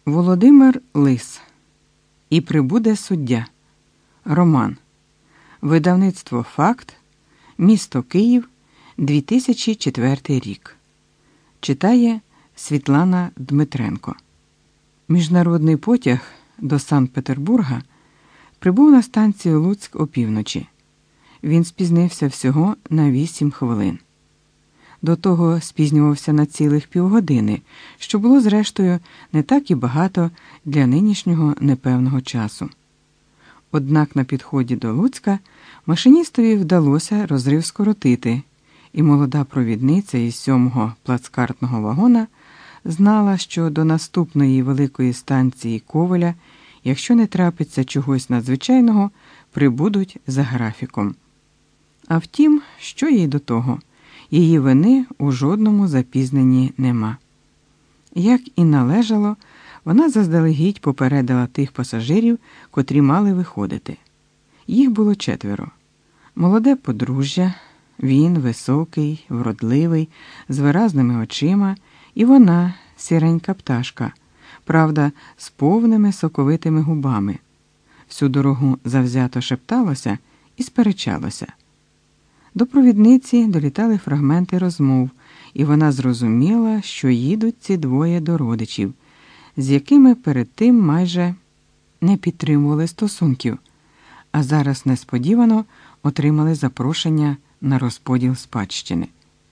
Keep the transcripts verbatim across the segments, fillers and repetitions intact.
Володимир Лис. І прибуде суддя. Роман. Видавництво «Факт», місто Київ, дві тисячі четвертий рік. Читає Світлана Дмитренко. Міжнародний потяг до Санкт-Петербурга прибув на станцію Луцьк опівночі. Він спізнився всього на вісім хвилин. До того спізнювався на цілих півгодини, що було, зрештою, не так і багато для нинішнього непевного часу. Однак на підході до Луцька машиністові вдалося розрив скоротити, і молода провідниця із сьомого плацкартного вагона знала, що до наступної великої станції Ковеля, якщо не трапиться чогось надзвичайного, прибудуть за графіком. А втім, що їй до того? Її вини у жодному запізненні нема. Як і належало, вона заздалегідь попередила тих пасажирів, котрі мали виходити. Їх було четверо. Молоде подружжя, він високий, вродливий, з виразними очима, і вона, сіренька пташка, правда, з повними соковитими губами. Всю дорогу завзято шепталося і сперечалося. До провідниці долітали фрагменти розмов, і вона зрозуміла, що їдуть ці двоє до родичів, з якими перед тим майже не підтримували стосунків, а зараз несподівано отримали запрошення на розподіл спадщини.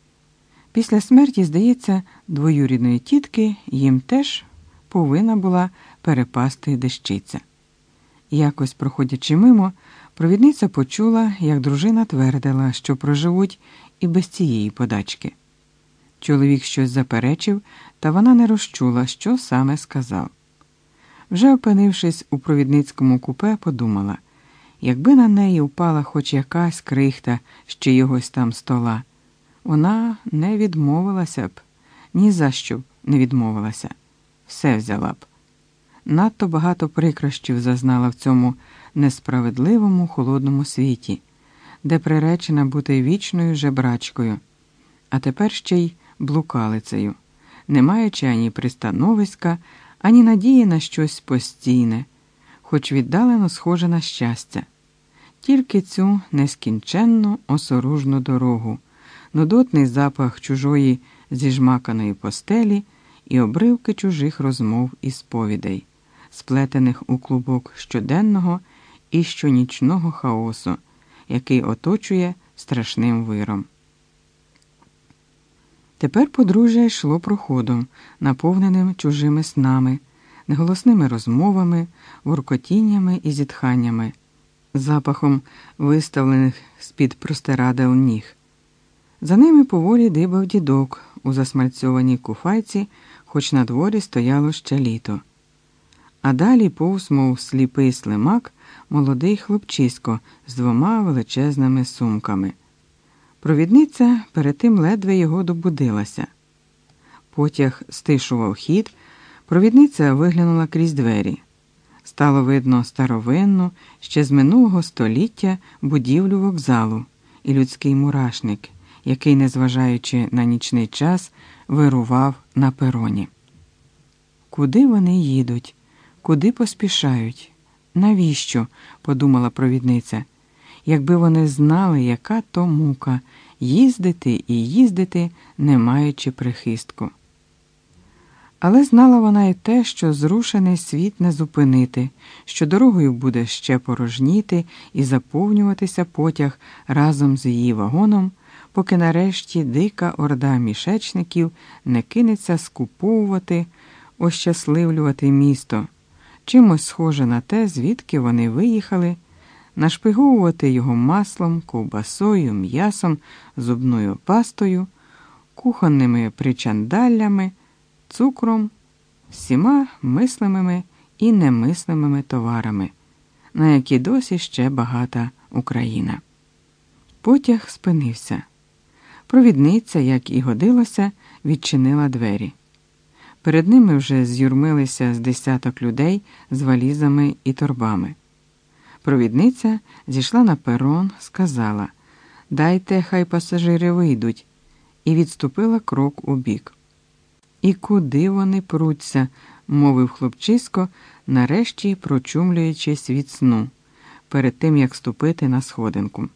Після смерті, здається, двоюрідної тітки їм теж повинна була перепасти дещиця. Якось, проходячи мимо, провідниця почула, як дружина твердила, що проживуть і без цієї подачки. Чоловік щось заперечив, та вона не розчула, що саме сказав. Вже опинившись у провідницькому купе, подумала, якби на неї впала хоч якась крихта з чиїгось там стола, вона не відмовилася б, ні за що б не відмовилася. Все взяла б. Надто багато прикрощів зазнала в цьому несправедливому холодному світі, де приречена бути вічною жебрачкою, а тепер ще й блукалицею, не маючи ані пристановиська, ані надії на щось постійне, хоч віддалено схоже на щастя. Тільки цю нескінченну осоружну дорогу, нудотний запах чужої зіжмаканої постелі і обривки чужих розмов і сповідей, сплетених у клубок щоденного і щонічного хаосу, який оточує страшним виром. Тепер подружжя йшло проходом, наповненим чужими снами, неголосними розмовами, воркотіннями і зітханнями, запахом виставлених з-під простирадел ніг. За ними поволі дибав дідок у засмальцьованій куфайці, хоч на дворі стояло ще літо. А далі повз, мов сліпий слимак, молодий хлопчисько з двома величезними сумками. Провідниця перед тим ледве його добудилася. Потяг стишував хід, провідниця виглянула крізь двері. Стало видно старовинну, ще з минулого століття будівлю вокзалу і людський мурашник, який, незважаючи на нічний час, вирував на пероні. Куди вони їдуть? Куди поспішають? Навіщо? – подумала провідниця. Якби вони знали, яка то мука – їздити і їздити, не маючи прихистку. Але знала вона й те, що зрушений світ не зупинити, що дорогою буде ще порожніти і заповнюватися потяг разом з її вагоном, поки нарешті дика орда мішечників не кинеться скуповувати, ощасливлювати місто, чимось схоже на те, звідки вони виїхали, нашпиговувати його маслом, ковбасою, м'ясом, зубною пастою, кухонними причандаллями, цукром, всіма мислимими і немислимими товарами, на які досі ще багата Україна. Потяг спинився. Провідниця, як і годилося, відчинила двері. Перед ними вже з'юрмилися з десяток людей з валізами і торбами. Провідниця зійшла на перон, сказала «Дайте, хай пасажири вийдуть», і відступила крок убік. І куди вони пруться, мовив хлопчисько, нарешті прочумлюючись від сну, перед тим, як ступити на сходинку.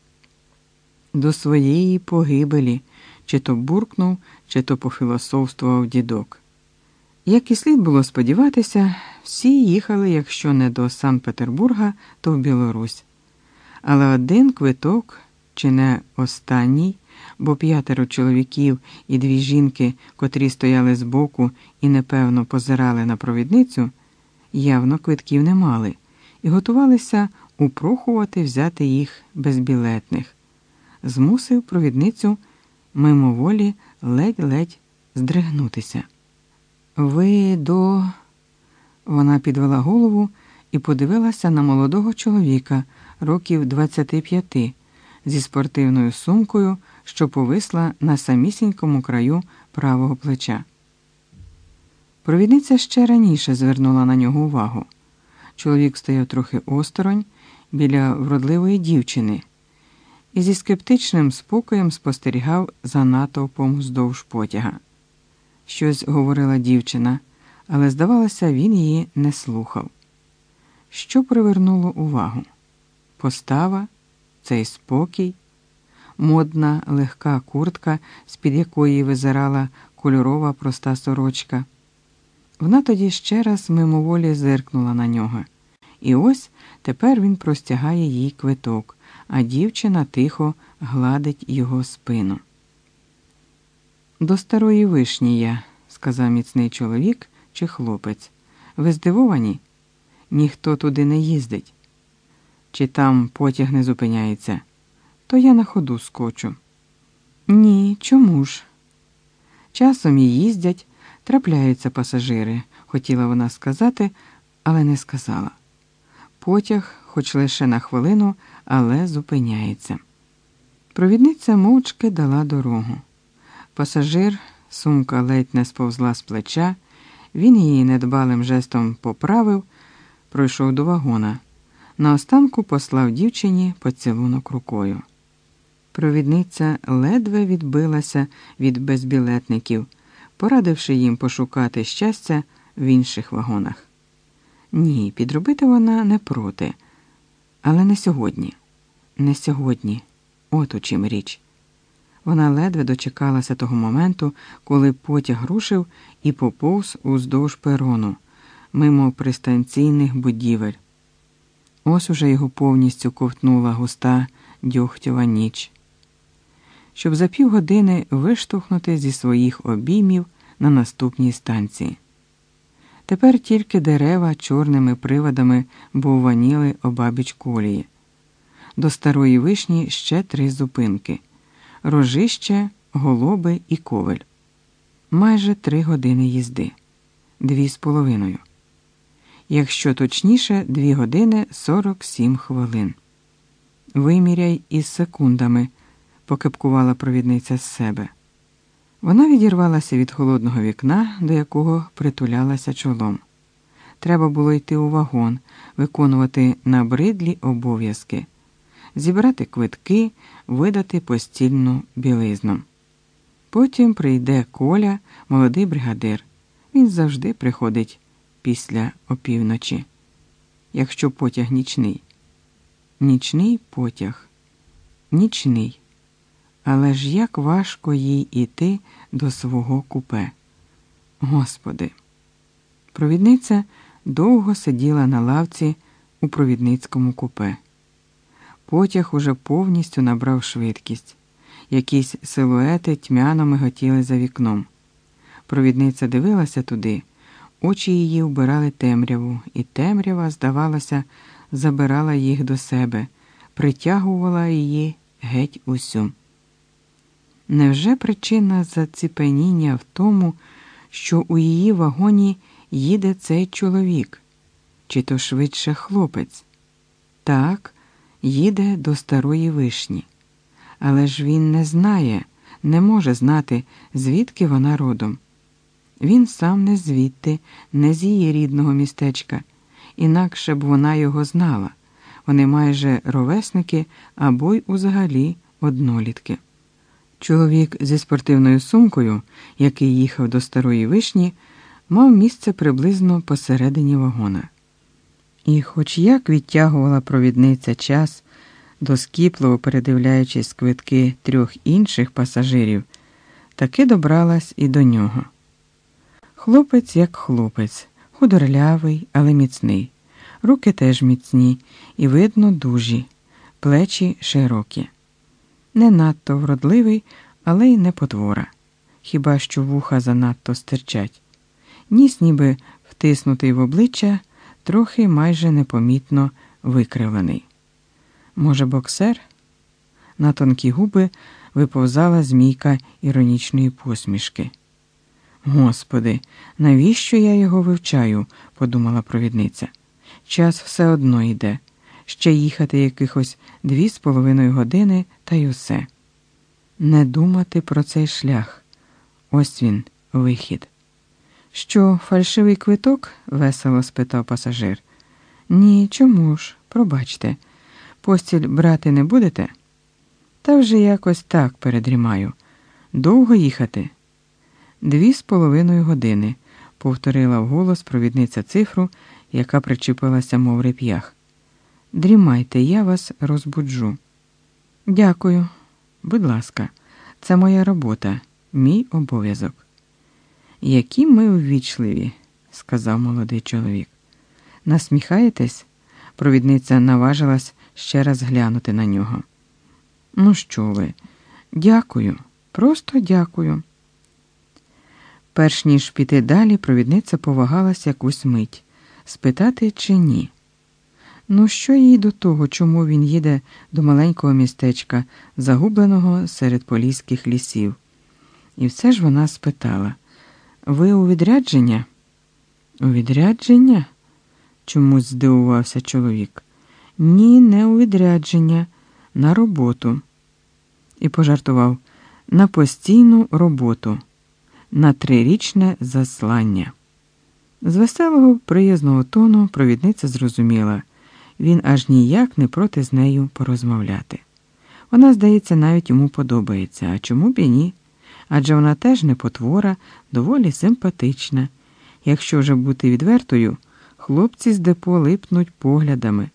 До своєї погибелі, чи то буркнув, чи то пофілософствував дідок. Як і слід було сподіватися, всі їхали, якщо не до Санкт-Петербурга, то в Білорусь. Але один квиток, чи не останній, бо п'ятеро чоловіків і дві жінки, котрі стояли збоку і непевно позирали на провідницю, явно квитків не мали і готувалися упрохувати взяти їх безбілетних. Змусив провідницю мимоволі ледь-ледь здригнутися. «Ви до...» Вона підвела голову і подивилася на молодого чоловіка років двадцяти п'яти зі спортивною сумкою, що повисла на самісінькому краю правого плеча. Провідниця ще раніше звернула на нього увагу. Чоловік стояв трохи осторонь біля вродливої дівчини і зі скептичним спокоєм спостерігав за натовпом вздовж потяга. Щось говорила дівчина, але, здавалося, він її не слухав. Що привернуло увагу? Постава, цей спокій, модна легка куртка, з-під якої визирала кольорова проста сорочка. Вона тоді ще раз мимоволі зиркнула на нього. І ось тепер він простягає їй квиток, а дівчина тихо гладить його спину. «До Старої Вишні я», – сказав міцний чоловік чи хлопець. «Ви здивовані? Ніхто туди не їздить. Чи там потяг не зупиняється? То я на ходу скочу». «Ні, чому ж?» «Часом і їздять, трапляються пасажири», – хотіла вона сказати, але не сказала. Потяг, хоч лише на хвилину, але зупиняється. Провідниця мовчки дала дорогу. Пасажир, сумка ледь не сповзла з плеча, він її недбалим жестом поправив, пройшов до вагона. Наостанку послав дівчині поцілунок рукою. Провідниця ледве відбилася від безбілетників, порадивши їм пошукати щастя в інших вагонах. Ні, підробити вона не проти. Але не сьогодні. Не сьогодні. От у чим річ. Вона ледве дочекалася того моменту, коли потяг рушив і поповз уздовж перону, мимо пристанційних будівель. Ось уже його повністю ковтнула густа дьогтєва ніч. Щоб за півгодини виштовхнути зі своїх обіймів на наступній станції. Тепер тільки дерева чорними приводами бовваніли обабіч колії. До Старої Вишні ще три зупинки – Рожище, Голоби і Ковель. Майже три години їзди. Дві з половиною. Якщо точніше, дві години сорок сім хвилин. «Виміряй із секундами», – покепкувала провідниця з себе. Вона відірвалася від холодного вікна, до якого притулялася чолом. Треба було йти у вагон, виконувати набридлі обов'язки, зібрати квитки, видати постільну білизну. Потім прийде Коля, молодий бригадир. Він завжди приходить після опівночі, якщо потяг нічний. Нічний потяг. Нічний. Але ж як важко їй іти до свого купе. Господи! Провідниця довго сиділа на лавці у провідницькому купе. Потяг уже повністю набрав швидкість. Якісь силуети тьмяно миготіли за вікном. Провідниця дивилася туди, очі її вбирали темряву, і темрява, здавалося, забирала їх до себе, притягувала її геть усю. Невже причина заціпеніння в тому, що у її вагоні їде цей чоловік? Чи то швидше хлопець? Так, їде до Старої Вишні. Але ж він не знає, не може знати, звідки вона родом. Він сам не звідти, не з її рідного містечка. Інакше б вона його знала. Вони майже ровесники або й узагалі однолітки. Чоловік зі спортивною сумкою, який їхав до Старої Вишні, мав місце приблизно посередині вагона. І хоч як відтягувала провідниця час, доскіпливо передивляючись квитки трьох інших пасажирів, таки добралась і до нього. Хлопець як хлопець, худорлявий, але міцний. Руки теж міцні і, видно, дужі, плечі широкі. Не надто вродливий, але й не потвора. Хіба що вуха занадто стирчать. Ніс ніби втиснутий в обличчя, трохи майже непомітно викривлений. Може, боксер? На тонкі губи виповзала змійка іронічної посмішки. «Господи, навіщо я його вивчаю?» – подумала провідниця. «Час все одно йде. Ще їхати якихось дві з половиною години, та й усе. Не думати про цей шлях. Ось він, вихід». «Що, фальшивий квиток?» – весело спитав пасажир. «Ні, чому ж? Пробачте. Постіль брати не будете?» «Та вже якось так передрімаю. Довго їхати?» «Дві з половиною години», – повторила вголос провідниця цифру, яка причепилася, мов реп'ях. «Дрімайте, я вас розбуджу». «Дякую. Будь ласка, це моя робота, мій обов'язок». «Які ми увічливі», – сказав молодий чоловік. «Насміхаєтесь?» – провідниця наважилась ще раз глянути на нього. «Ну що ви? Дякую, просто дякую». Перш ніж піти далі, провідниця повагалась якусь мить. Спитати чи ні? Ну що їй до того, чому він їде до маленького містечка, загубленого серед поліських лісів? І все ж вона спитала. «Ви у відрядження?» «У відрядження?» – чомусь здивувався чоловік. «Ні, не у відрядження, на роботу». І пожартував. «На постійну роботу, на трирічне заслання». З веселого, приязного тону провідниця зрозуміла. Він аж ніяк не проти з нею порозмовляти. Вона, здається, навіть йому подобається, а чому б і ні? Адже вона теж не потвора, доволі симпатична. Якщо вже бути відвертою, хлопці з депо липнуть поглядами.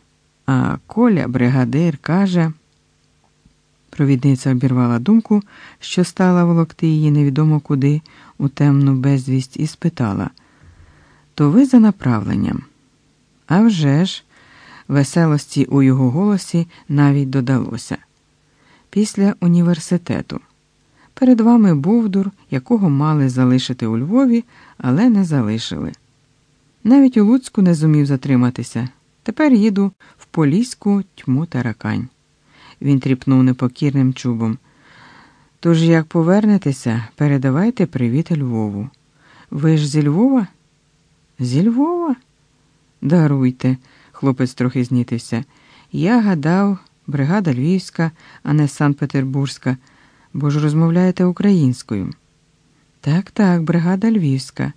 А Коля, бригадир, каже... Провідниця обірвала думку, що стала волокти її невідомо куди, у темну безвість, і спитала. «То ви за направленням?» «А вже ж!» Веселості у його голосі навіть додалося. «Після університету. Перед вами Бовдур, якого мали залишити у Львові, але не залишили. Навіть у Луцьку не зумів затриматися. Тепер їду в Поліську тьму таракань». Він тріпнув непокірним чубом. «Тож, як повернетеся, передавайте привіт Львову. Ви ж зі Львова?» «Зі Львова?» «Даруйте», – хлопець трохи знітився. «Я гадав, бригада Львівська, а не Санкт-Петербурзька, бо ж розмовляєте українською». «Так-так, бригада Львівська».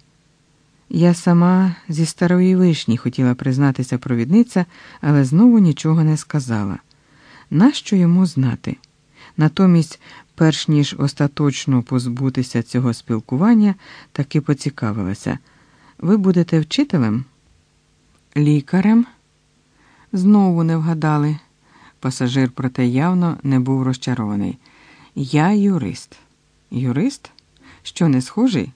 «Я сама зі Старої Вишні», – хотіла признатися провідниця, але знову нічого не сказала. Нащо йому знати? Натомість, перш ніж остаточно позбутися цього спілкування, таки поцікавилася. «Ви будете вчителем?» «Лікарем?» Знову не вгадали. Пасажир, проте, явно не був розчарований. «Я юрист». «Юрист? Що, не схожий?»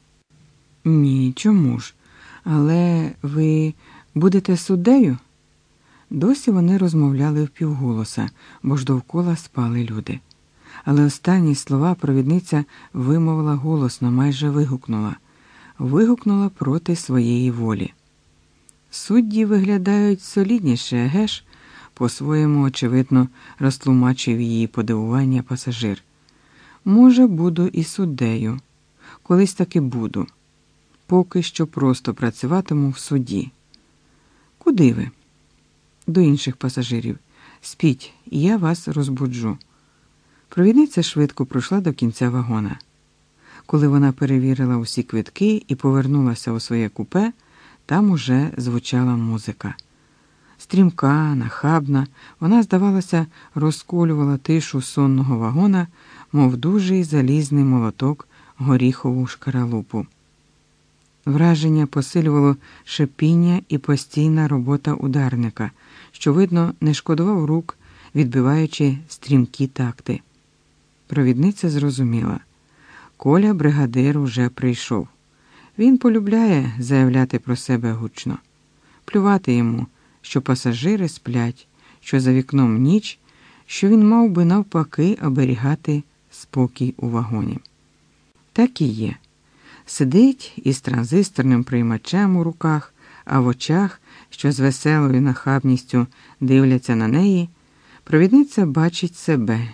«Ні, чому ж? Але ви будете суддею?» Досі вони розмовляли впівголоса, бо ж довкола спали люди. Але останні слова провідниця вимовила голосно, майже вигукнула. Вигукнула проти своєї волі. «Судді виглядають солідніше, еге ж?» По-своєму, очевидно, розтлумачив її подивування пасажир. «Може, буду і суддею. Колись таки буду. Поки що просто працюватиму в суді». «Куди ви?» До інших пасажирів. «Спіть, я вас розбуджу». Провідниця швидко пройшла до кінця вагона. Коли вона перевірила усі квитки і повернулася у своє купе, там уже звучала музика. Стрімка, нахабна, вона, здавалося, розколювала тишу сонного вагона, мов дужий залізний молоток горіхову шкаралупу. Враження посилювало шипіння і постійна робота ударника, що, видно, не шкодував рук, відбиваючи стрімкі такти. Провідниця зрозуміла. Коля бригадир уже прийшов. Він полюбляє заявляти про себе гучно. Плювати йому, що пасажири сплять, що за вікном ніч, що він мав би навпаки оберігати спокій у вагоні. Так і є. Сидить із транзисторним приймачем у руках, а в очах, що з веселою нахабністю дивляться на неї, провідниця бачить себе.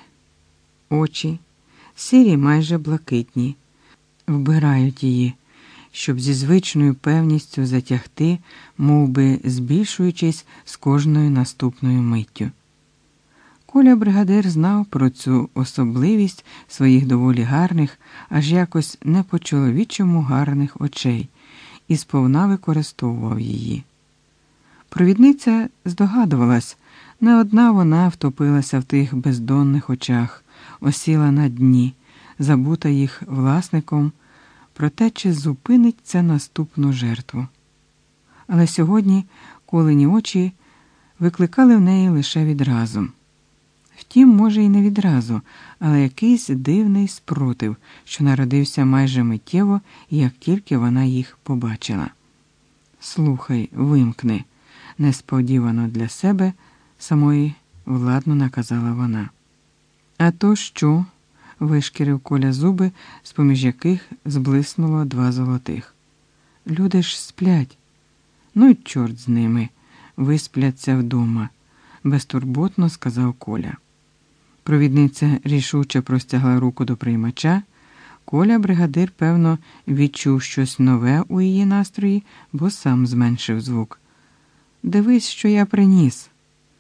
Очі, сірі майже блакитні, вбирають її, щоб зі звичною певністю затягти, мов би збільшуючись з кожною наступною миттю. Коля бригадир знав про цю особливість своїх доволі гарних, аж якось не по-чоловічому гарних очей і сповна використовував її. Провідниця здогадувалась, не одна вона втопилася в тих бездонних очах, осіла на дні, забута їх власником, про те, чи зупинить це наступну жертву. Але сьогодні Колині очі викликали в неї лише відразу. Втім, може, і не відразу, але якийсь дивний спротив, що народився майже миттєво, як тільки вона їх побачила. «Слухай, вимкни», – несподівано для себе самої владно наказала вона. «А то що?» – вишкірив Коля зуби, з-поміж яких зблиснуло два золотих. «Люди ж сплять». «Ну й чорт з ними, виспляться вдома», – безтурботно сказав Коля. Провідниця рішуче простягла руку до приймача. Коля бригадир, певно, відчув щось нове у її настрої, бо сам зменшив звук. «Дивись, що я приніс».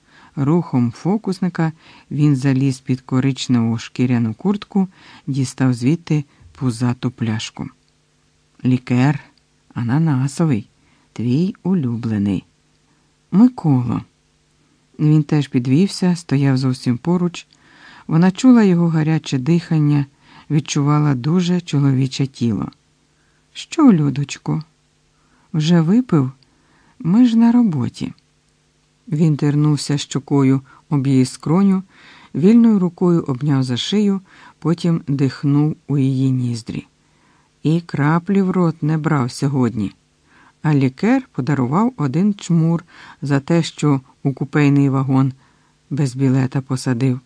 Рухом фокусника він заліз під коричневу шкіряну куртку, дістав звідти пузату пляшку. «Лікер, ананасовий, твій улюблений». «Миколо». Він теж підвівся, стояв зовсім поруч. Вона чула його гаряче дихання, відчувала дуже чоловіче тіло. «Що, Людочко? Вже випив? Ми ж на роботі». Він тернувся щокою об її скроню, вільною рукою обняв за шию, потім дихнув у її ніздрі. І краплі в рот не брав сьогодні. А лікер подарував один чмур за те, що у купейний вагон без білета посадив.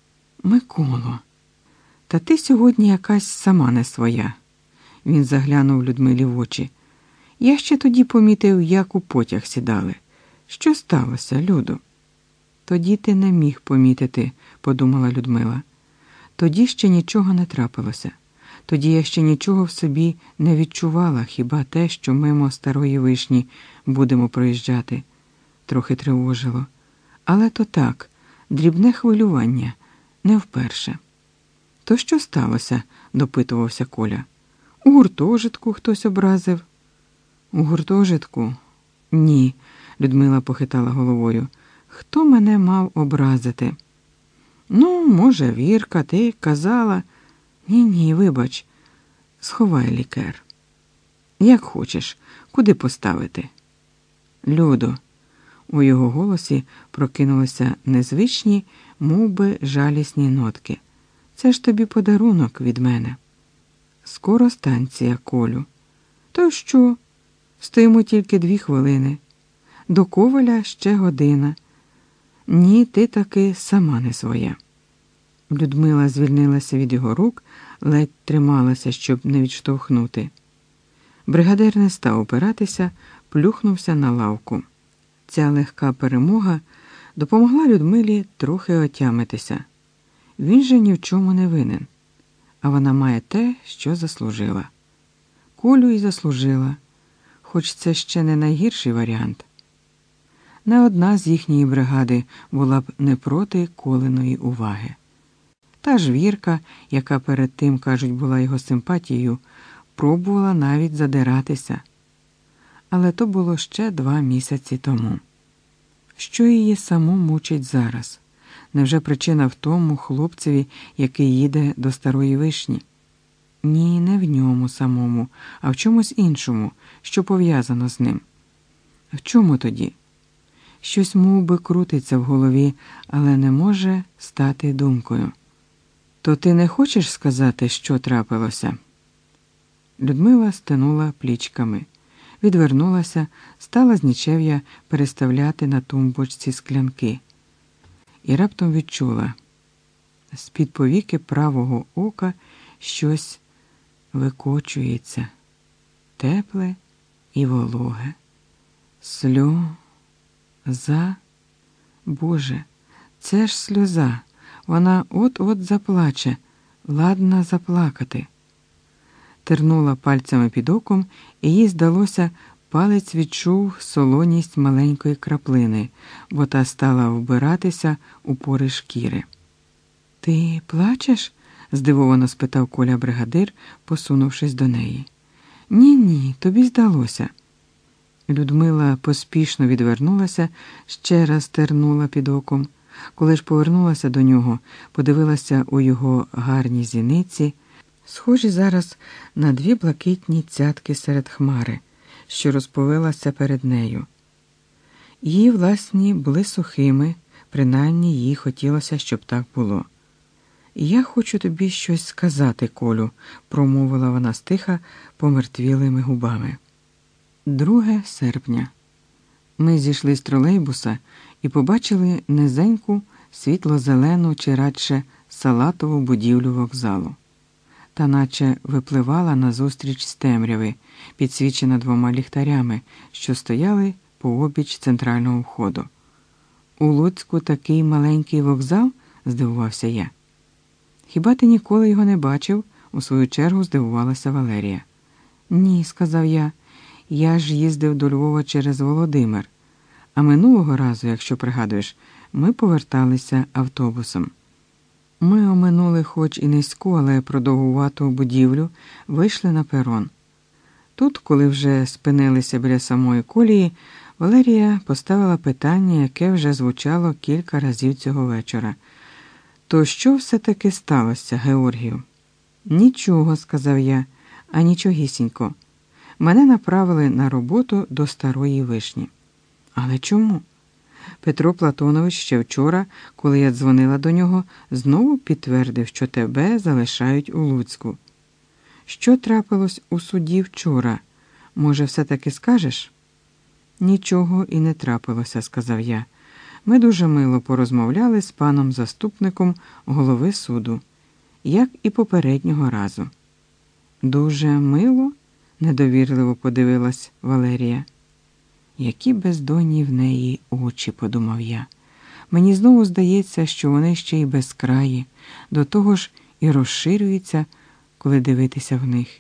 «Миколо, та ти сьогодні якась сама не своя», – він заглянув Людмилі в очі. «Я ще тоді помітив, як у потяг сідали. Що сталося, Люду?» «Тоді ти не міг помітити», – подумала Людмила. «Тоді ще нічого не трапилося. Тоді я ще нічого в собі не відчувала, хіба те, що мимо старої вишні будемо проїжджати. Трохи тривожило. Але то так, дрібне хвилювання, не вперше». «То що сталося?» – допитувався Коля. «У гуртожитку хтось образив?» «У гуртожитку? Ні», – Людмила похитала головою. «Хто мене мав образити?» «Ну, може, Вірка, ти казала...» «Ні-ні, вибач, сховай лікер». «Як хочеш, куди поставити?» «Людо», у його голосі прокинулися незвичні, мов би жалісні нотки. «Це ж тобі подарунок від мене». «Скоро станція, Колю». «То що? Стоїмо тільки дві хвилини. До Коваля ще година. Ні, ти таки сама не своя». Людмила звільнилася від його рук, ледь трималася, щоб не відштовхнути. Бригадир не став опиратися, плюхнувся на лавку. Ця легка перемога допомогла Людмилі трохи отямитися. Він же ні в чому не винен, а вона має те, що заслужила. Колю й заслужила, хоч це ще не найгірший варіант. Не одна з їхньої бригади була б не проти Колиної уваги. Та ж Вірка, яка перед тим, кажуть, була його симпатією, пробувала навіть задиратися. Але то було ще два місяці тому. Що її саму мучить зараз? Невже причина в тому хлопцеві, який їде до Старої Вишні? Ні, не в ньому самому, а в чомусь іншому, що пов'язано з ним. В чому тоді? Щось мов би крутиться в голові, але не може стати думкою. То ти не хочеш сказати, що трапилося? Людмила стинула плічками, відвернулася, стала з нічев'я переставляти на тумбочці склянки. І раптом відчула, з-під повіки правого ока щось викочується, тепле і вологе. Сльоза? Боже, це ж сльоза. Вона от-от заплаче, ладна заплакати. Тернула пальцями під оком, і їй здалося, палець відчув солоність маленької краплини, бо та стала вбиратися у пори шкіри. «Ти плачеш?» – здивовано спитав Коля-бригадир, посунувшись до неї. «Ні-ні, тобі здалося». Людмила поспішно відвернулася, ще раз тернула під оком. Коли ж повернулася до нього, подивилася у його гарні зіниці, схожі зараз на дві блакитні цятки серед хмари, що розповилася перед нею. Її власні були сухими, принаймні їй хотілося, щоб так було. «Я хочу тобі щось сказати, Колю», – промовила вона стиха помертвілими губами. друге серпня. Ми зійшли з тролейбуса і побачили низеньку, світло-зелену чи радше салатову будівлю вокзалу. Та наче випливала назустріч з темряви, підсвічена двома ліхтарями, що стояли пообіч центрального входу. «У Луцьку такий маленький вокзал?» – здивувався я. «Хіба ти ніколи його не бачив?» – у свою чергу здивувалася Валерія. «Ні», – сказав я, – «я ж їздив до Львова через Володимир. А минулого разу, якщо пригадуєш, ми поверталися автобусом. Ми оминули хоч і низьку, але продовгувату будівлю, вийшли на перон. Тут, коли вже спинилися біля самої колії, Валерія поставила питання, яке вже звучало кілька разів цього вечора. «То що все-таки сталося, Георгію?» «Нічого», – сказав я, – «а нічогісінько. Мене направили на роботу до Старої Вишні». «Але чому?» Петро Платонович ще вчора, коли я дзвонила до нього, знову підтвердив, що тебе залишають у Луцьку. Що трапилось у суді вчора? Може, все-таки скажеш? Нічого і не трапилося, сказав я. Ми дуже мило порозмовляли з паном заступником голови суду, як і попереднього разу. Дуже мило? Недовірливо подивилась Валерія. Які бездонні в неї очі, подумав я. Мені знову здається, що вони ще й безкраї, до того ж і розширюються, коли дивитися в них.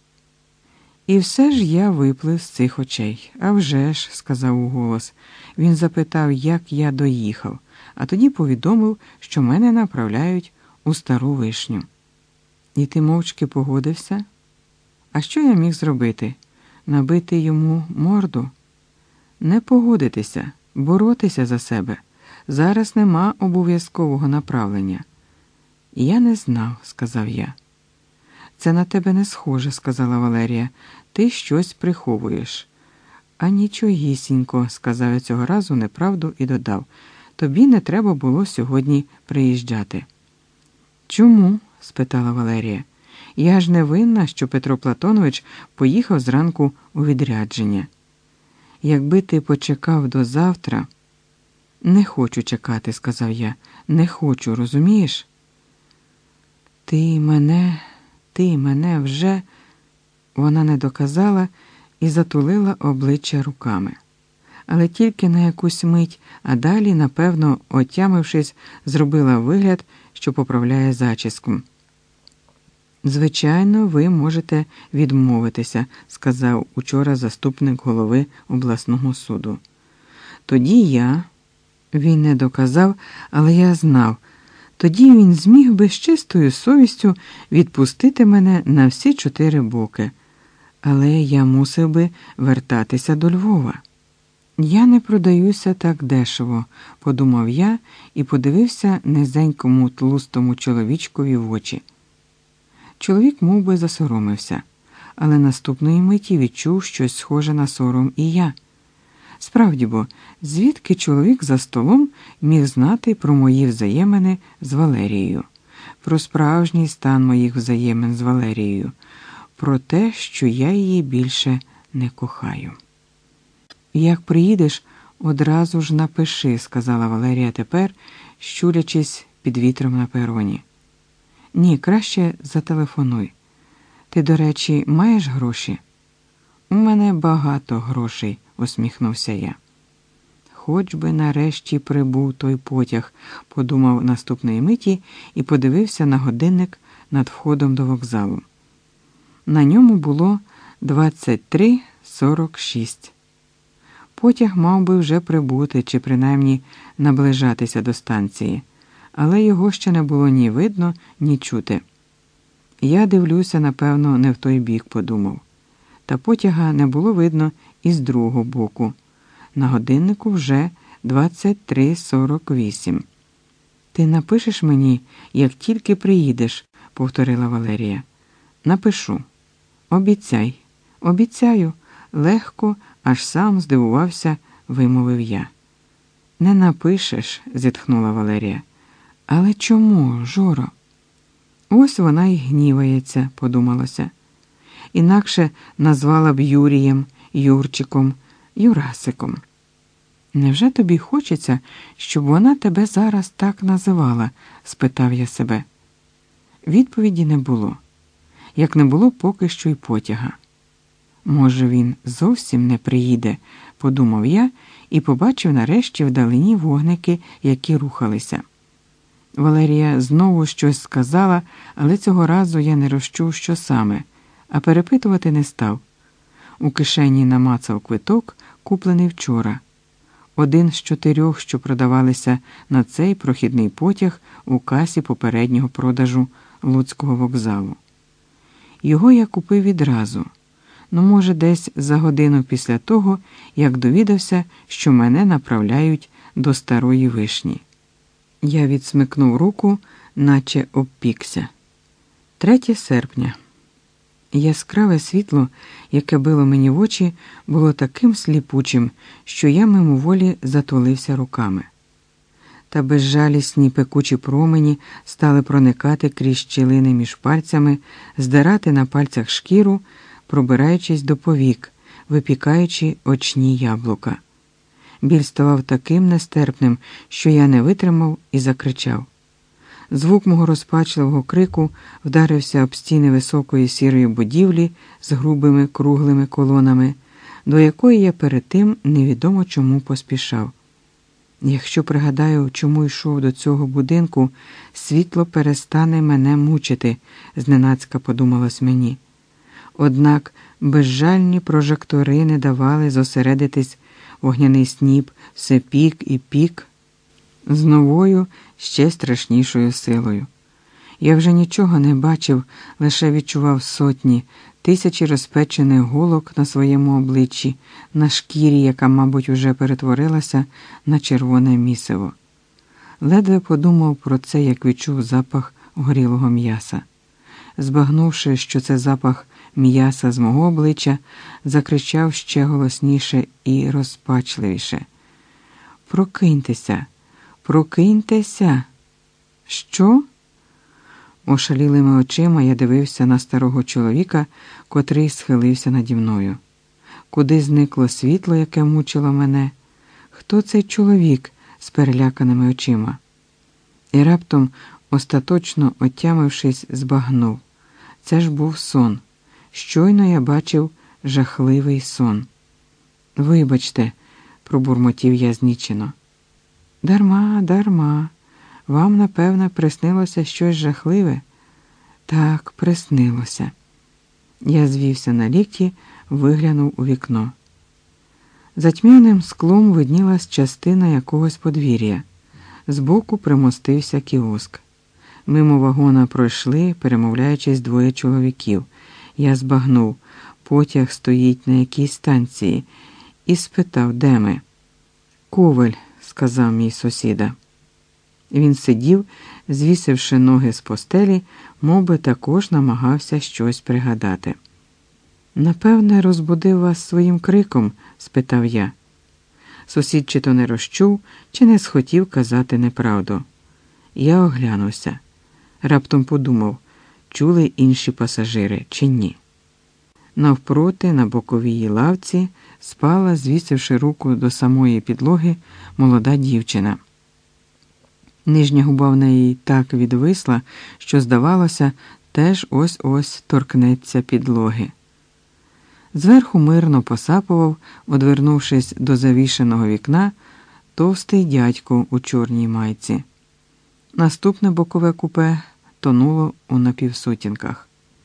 І все ж я виплив з цих очей. «А вже ж», – сказав уголос. Він запитав, як я доїхав, а тоді повідомив, що мене направляють у Стару Вишню. І ти мовчки погодився? А що я міг зробити? Набити йому морду? Не погодитися, боротися за себе. Зараз нема обов'язкового направлення. Я не знав, сказав я. Це на тебе не схоже, сказала Валерія. Ти щось приховуєш. А нічогісінько, сказав я цього разу неправду і додав. Тобі не треба було сьогодні приїжджати. Чому? Спитала Валерія. Я ж не винна, що Петро Платонович поїхав зранку у відрядження. Якби ти почекав до завтра... Не хочу чекати, сказав я. Не хочу, розумієш? Ти мене, ти мене вже... Вона не доказала і затулила обличчя руками. Але тільки на якусь мить, а далі, напевно, отямившись, зробила вигляд, що поправляє зачіску. «Звичайно, ви можете відмовитися», – сказав учора заступник голови обласного суду. Тоді я... Він не доказав, але я знав. Тоді він зміг би з чистою совістю відпустити мене на всі чотири боки. Але я мусив би вертатися до Львова. Я не продаюся так дешево, подумав я і подивився низенькому тлустому чоловічкові в очі. Чоловік мов би, засоромився, але наступної миті відчув щось схоже на сором і я. Справді бо, звідки чоловік за столом міг знати про мої взаємини з Валерією, про справжній стан моїх взаємин з Валерією, про те, що я її більше не кохаю. «Як приїдеш, одразу ж напиши», – сказала Валерія тепер, щулячись під вітром на пероні. «Ні, краще зателефонуй. Ти, до речі, маєш гроші?» «У мене багато грошей», – усміхнувся я. «Хоч би нарешті прибув той потяг», – подумав наступної миті і подивився на годинник над входом до вокзалу. На ньому було двадцять три сорок шість. Потяг мав би вже прибути чи принаймні наближатися до станції, але його ще не було ні видно, ні чути. Я дивлюся, напевно, не в той бік, подумав. Та потяга не було видно і з другого боку. На годиннику вже двадцять три сорок вісім. «Ти напишеш мені, як тільки приїдеш», – повторила Валерія. «Напишу. Обіцяй». «Обіцяю», – легко, аж сам здивувався, вимовив я. «Не напишеш», – зітхнула Валерія. «Але чому, Жоро?» «Ось вона й гнівається», – подумалося. Інакше назвала б Юрієм, Юрчиком, Юрасиком. «Невже тобі хочеться, щоб вона тебе зараз так називала?» – спитав я себе. Відповіді не було, як не було поки що й потяга. «Може, він зовсім не приїде», – подумав я і побачив нарешті вдалині вогники, які рухалися. Валерія знову щось сказала, але цього разу я не розчув, що саме, а перепитувати не став. У кишені намацав квиток, куплений вчора. Один з чотирьох, що продавалися на цей прохідний потяг у касі попереднього продажу Луцького вокзалу. Його я купив відразу, ну, може, десь за годину після того, як довідався, що мене направляють до Старої Вишні. Я відсмикнув руку, наче обпікся. третє серпня. Яскраве світло, яке било мені в очі, було таким сліпучим, що я мимоволі затулився руками. Та безжалісні пекучі промені стали проникати крізь щілини між пальцями, здирати на пальцях шкіру, пробираючись до повік, випікаючи очні яблука. Біль ставав таким нестерпним, що я не витримав і закричав. Звук мого розпачливого крику вдарився об стіни високої сірої будівлі з грубими круглими колонами, до якої я перед тим невідомо чому поспішав. Якщо пригадаю, чому йшов до цього будинку, світло перестане мене мучити, зненацька подумалось мені. Однак безжальні прожектори не давали зосередитись, вогняний сніп все пік і пік з новою, ще страшнішою силою. Я вже нічого не бачив, лише відчував сотні, тисячі розпечених голок на своєму обличчі, на шкірі, яка, мабуть, уже перетворилася на червоне місиво. Ледве подумав про це, як відчув запах горілого м'яса. Збагнувши, що це запах м'яса з мого обличчя, закричав ще голосніше і розпачливіше. «Прокиньтеся! Прокиньтеся!» «Що?» Ошалілими очима я дивився на старого чоловіка, котрий схилився наді мною. Куди зникло світло, яке мучило мене? Хто цей чоловік з переляканими очима? І раптом, остаточно отямившись, збагнув. Це ж був сон. Щойно я бачив жахливий сон. «Вибачте», – пробурмотів я знічено. «Дарма, дарма. Вам, напевно, приснилося щось жахливе?» «Так, приснилося». Я звівся на лікті, виглянув у вікно. За тьмяним склом виднілась частина якогось подвір'я. Збоку примостився кіоск. Мимо вагона пройшли, перемовляючись, двоє чоловіків. Я збагнув, потяг стоїть на якійсь станції, і спитав, де ми. Ковель, сказав мій сусіда. Він сидів, звісивши ноги з постелі, мов би також намагався щось пригадати. «Напевне, розбудив вас своїм криком?» – спитав я. Сусід чи то не розчув, чи не схотів казати неправду. Я оглянувся. Раптом подумав, чули інші пасажири чи ні. Навпроти, на боковій лавці, спала, звісивши руку до самої підлоги, молода дівчина. Нижня губа в неї так відвисла, що, здавалося, теж ось-ось торкнеться підлоги. Зверху мирно посапував, одвернувшись до завішеного вікна, товстий дядько у чорній майці. Наступне бокове купе тонуло у напівсутінках.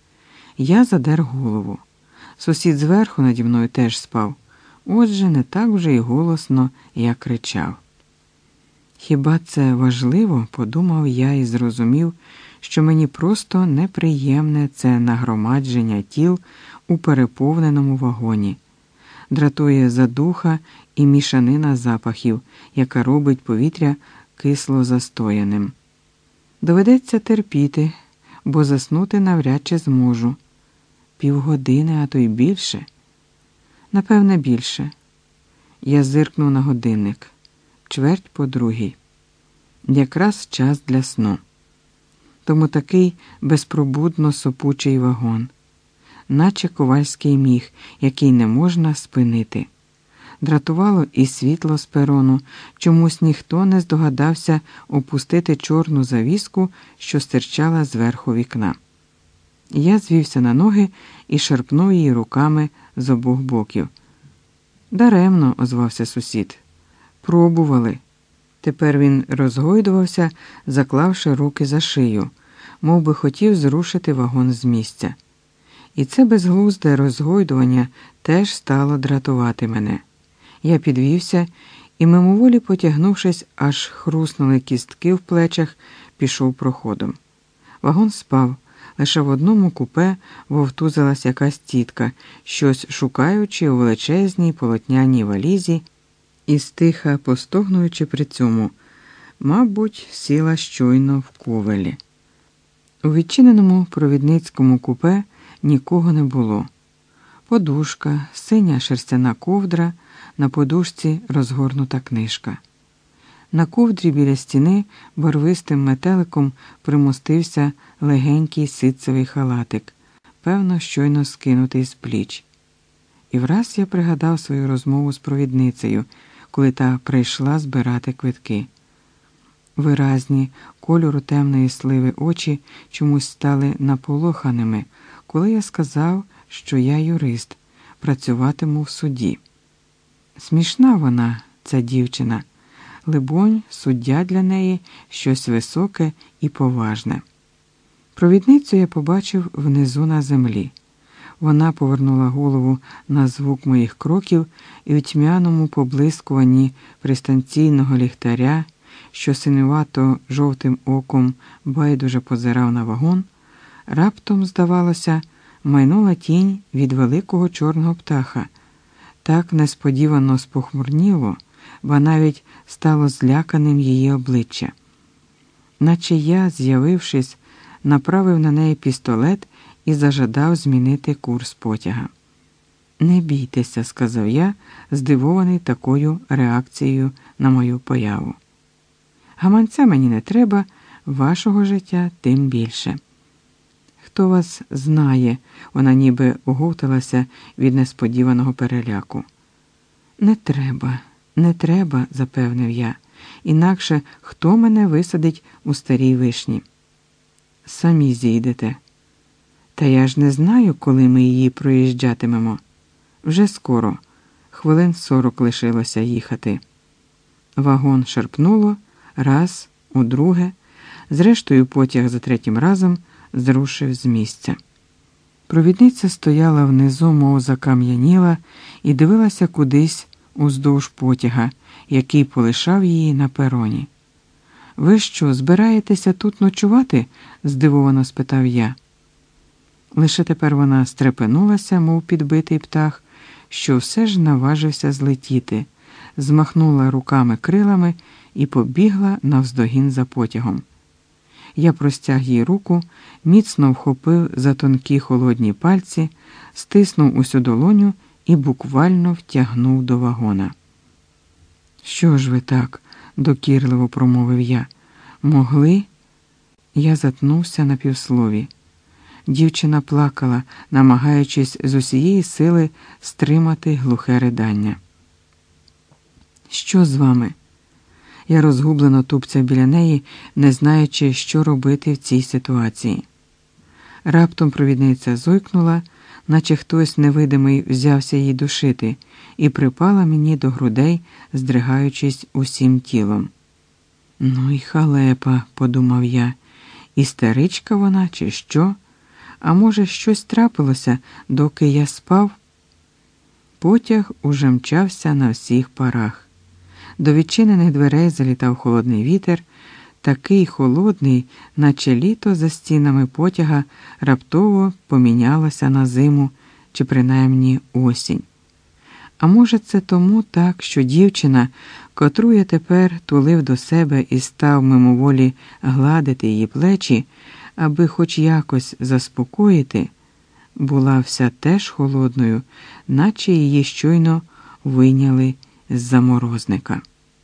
Я задер голову. Сусід зверху наді мною теж спав. Отже, не так вже й голосно, як кричав. Хіба це важливо, подумав я і зрозумів, що мені просто неприємне це нагромадження тіл у переповненому вагоні. Дратує задуха і мішанина запахів, яка робить повітря кисло застояним. Доведеться терпіти, бо заснути навряд чи зможу. Півгодини, а то й більше. Напевне, більше. Я зиркнув на годинник. Чверть по другій. Якраз час для сну. Тому такий безпробудно сопучий вагон. Наче ковальський міг, який не можна спинити. Дратувало і світло з перону, чомусь ніхто не здогадався опустити чорну завіску, що стирчала зверху вікна. Я звівся на ноги і шарпнув її руками з обох боків. «Даремно», – озвався сусід. «Пробували». Тепер він розгойдувався, заклавши руки за шию, мов би хотів зрушити вагон з місця. І це безглузде розгойдування теж стало дратувати мене. Я підвівся і, мимоволі потягнувшись, аж хруснули кістки в плечах, пішов проходом. Вагон спав. Лише в одному купе вовтузилась якась тітка, щось шукаючи у величезній полотняній валізі і стиха постогнуючи при цьому, мабуть, сіла щойно в Ковелі. У відчиненому провідницькому купе нікого не було. Подушка, синя шерстяна ковдра, на подушці розгорнута книжка. На ковдрі біля стіни барвистим метеликом примостився легенький ситцевий халатик, певно, щойно скинутий з пліч. І враз я пригадав свою розмову з провідницею, коли та прийшла збирати квитки. Виразні, кольору темної сливи очі чомусь стали наполоханими, коли я сказав, що я юрист, працюватиму в суді. Смішна вона, ця дівчина. Либонь, суддя для неї щось високе і поважне. Провідницю я побачив внизу на землі. Вона повернула голову на звук моїх кроків і у тьмяному поблискуванні пристанційного ліхтаря, що синювато жовтим оком байдуже позирав на вагон, раптом, здавалося, майнула тінь від великого чорного птаха. Так несподівано спохмурніло, бо навіть стало зляканим її обличчя. Наче я, з'явившись, направив на неї пістолет і зажадав змінити курс потяга. «Не бійтеся», – сказав я, здивований такою реакцією на мою появу. «Гаманця мені не треба, вашого життя тим більше». «Хто вас знає?» – вона ніби оговталася від несподіваного переляку. «Не треба, не треба», – запевнив я. «Інакше хто мене висадить у старій вишні?» «Самі зійдете». «Та я ж не знаю, коли ми її проїжджатимемо». «Вже скоро. Хвилин сорок лишилося їхати». Вагон шарпнуло, раз, удруге. Зрештою, потяг за третім разом зрушив з місця. Провідниця стояла внизу, мов закам'яніла, і дивилася кудись уздовж потяга, який полишав її на пероні. «Ви що, збираєтеся тут ночувати?» – здивовано спитав я. Лише тепер вона стрепенулася, мов підбитий птах, що все ж наважився злетіти, змахнула руками крилами і побігла навздогін за потягом. Я простяг їй руку, міцно вхопив за тонкі холодні пальці, стиснув усю долоню і буквально втягнув до вагона. «Що ж ви так?» – докірливо промовив я. «Могли?» Я затнувся на півслові. Дівчина плакала, намагаючись з усієї сили стримати глухе ридання. «Що з вами?» Я розгублено тупцяв біля неї, не знаючи, що робити в цій ситуації. Раптом провідниця зойкнула, наче хтось невидимий взявся її душити, і припала мені до грудей, здригаючись усім тілом. «Ну й халепа», – подумав я, – істеричка вона чи що? А може, щось трапилося, доки я спав? Потяг уже мчався на всіх парах. До відчинених дверей залітав холодний вітер, такий холодний, наче літо за стінами потяга раптово помінялося на зиму чи принаймні осінь. А може, це тому так, що дівчина, котру я тепер тулив до себе і став мимоволі гладити її плечі, аби хоч якось заспокоїти, була вся теж холодною, наче її щойно вийняли з заморозника.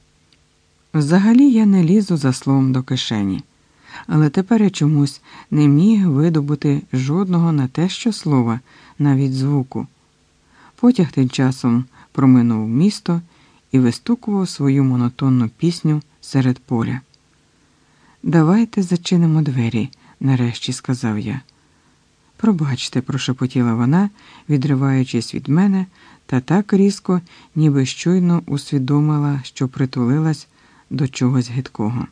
Взагалі я не лізу за словом до кишені, але тепер я чомусь не міг видобути жодного на те що слова, навіть звуку. Потяг тим часом проминув місто і вистукував свою монотонну пісню серед поля. «Давайте зачинимо двері», – нарешті сказав я. «Пробачте», – прошепотіла вона, відриваючись від мене, та так різко, ніби щойно усвідомила, що притулилась до чогось гидкого.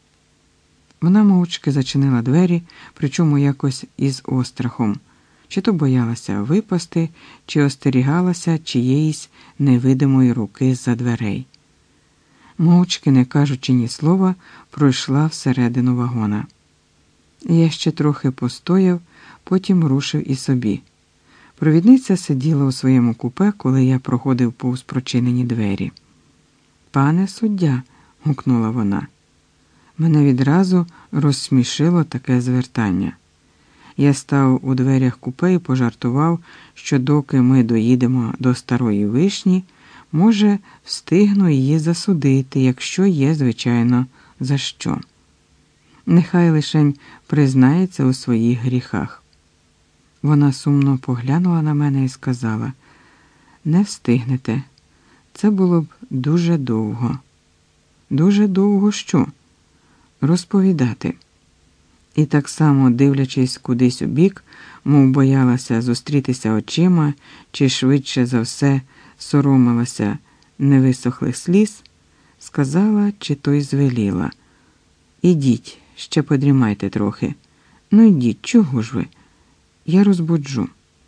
Вона мовчки зачинила двері, причому якось із острахом, чи то боялася випасти, чи остерігалася чиєїсь невидимої руки з-за дверей. Мовчки, не кажучи ні слова, пройшла всередину вагона. Я ще трохи постояв, потім рушив і собі. Провідниця сиділа у своєму купе, коли я проходив повз прочинені двері. «Пане суддя», – гукнула вона. Мене відразу розсмішило таке звертання. Я став у дверях купе і пожартував, що доки ми доїдемо до Старої Вишні, може, встигну її засудити, якщо є, звичайно, за що. Нехай лишень признається у своїх гріхах. Вона сумно поглянула на мене і сказала: «Не встигнете. Це було б дуже довго». «Дуже довго що?» «Розповідати». І так само, дивлячись кудись у бік, мов боялася зустрітися очима, чи швидше за все соромилася невисохлих сліз, сказала, чи то й звеліла: «Ідіть, ще подрімайте трохи. Ну ідіть, чого ж ви? Я розбуджу».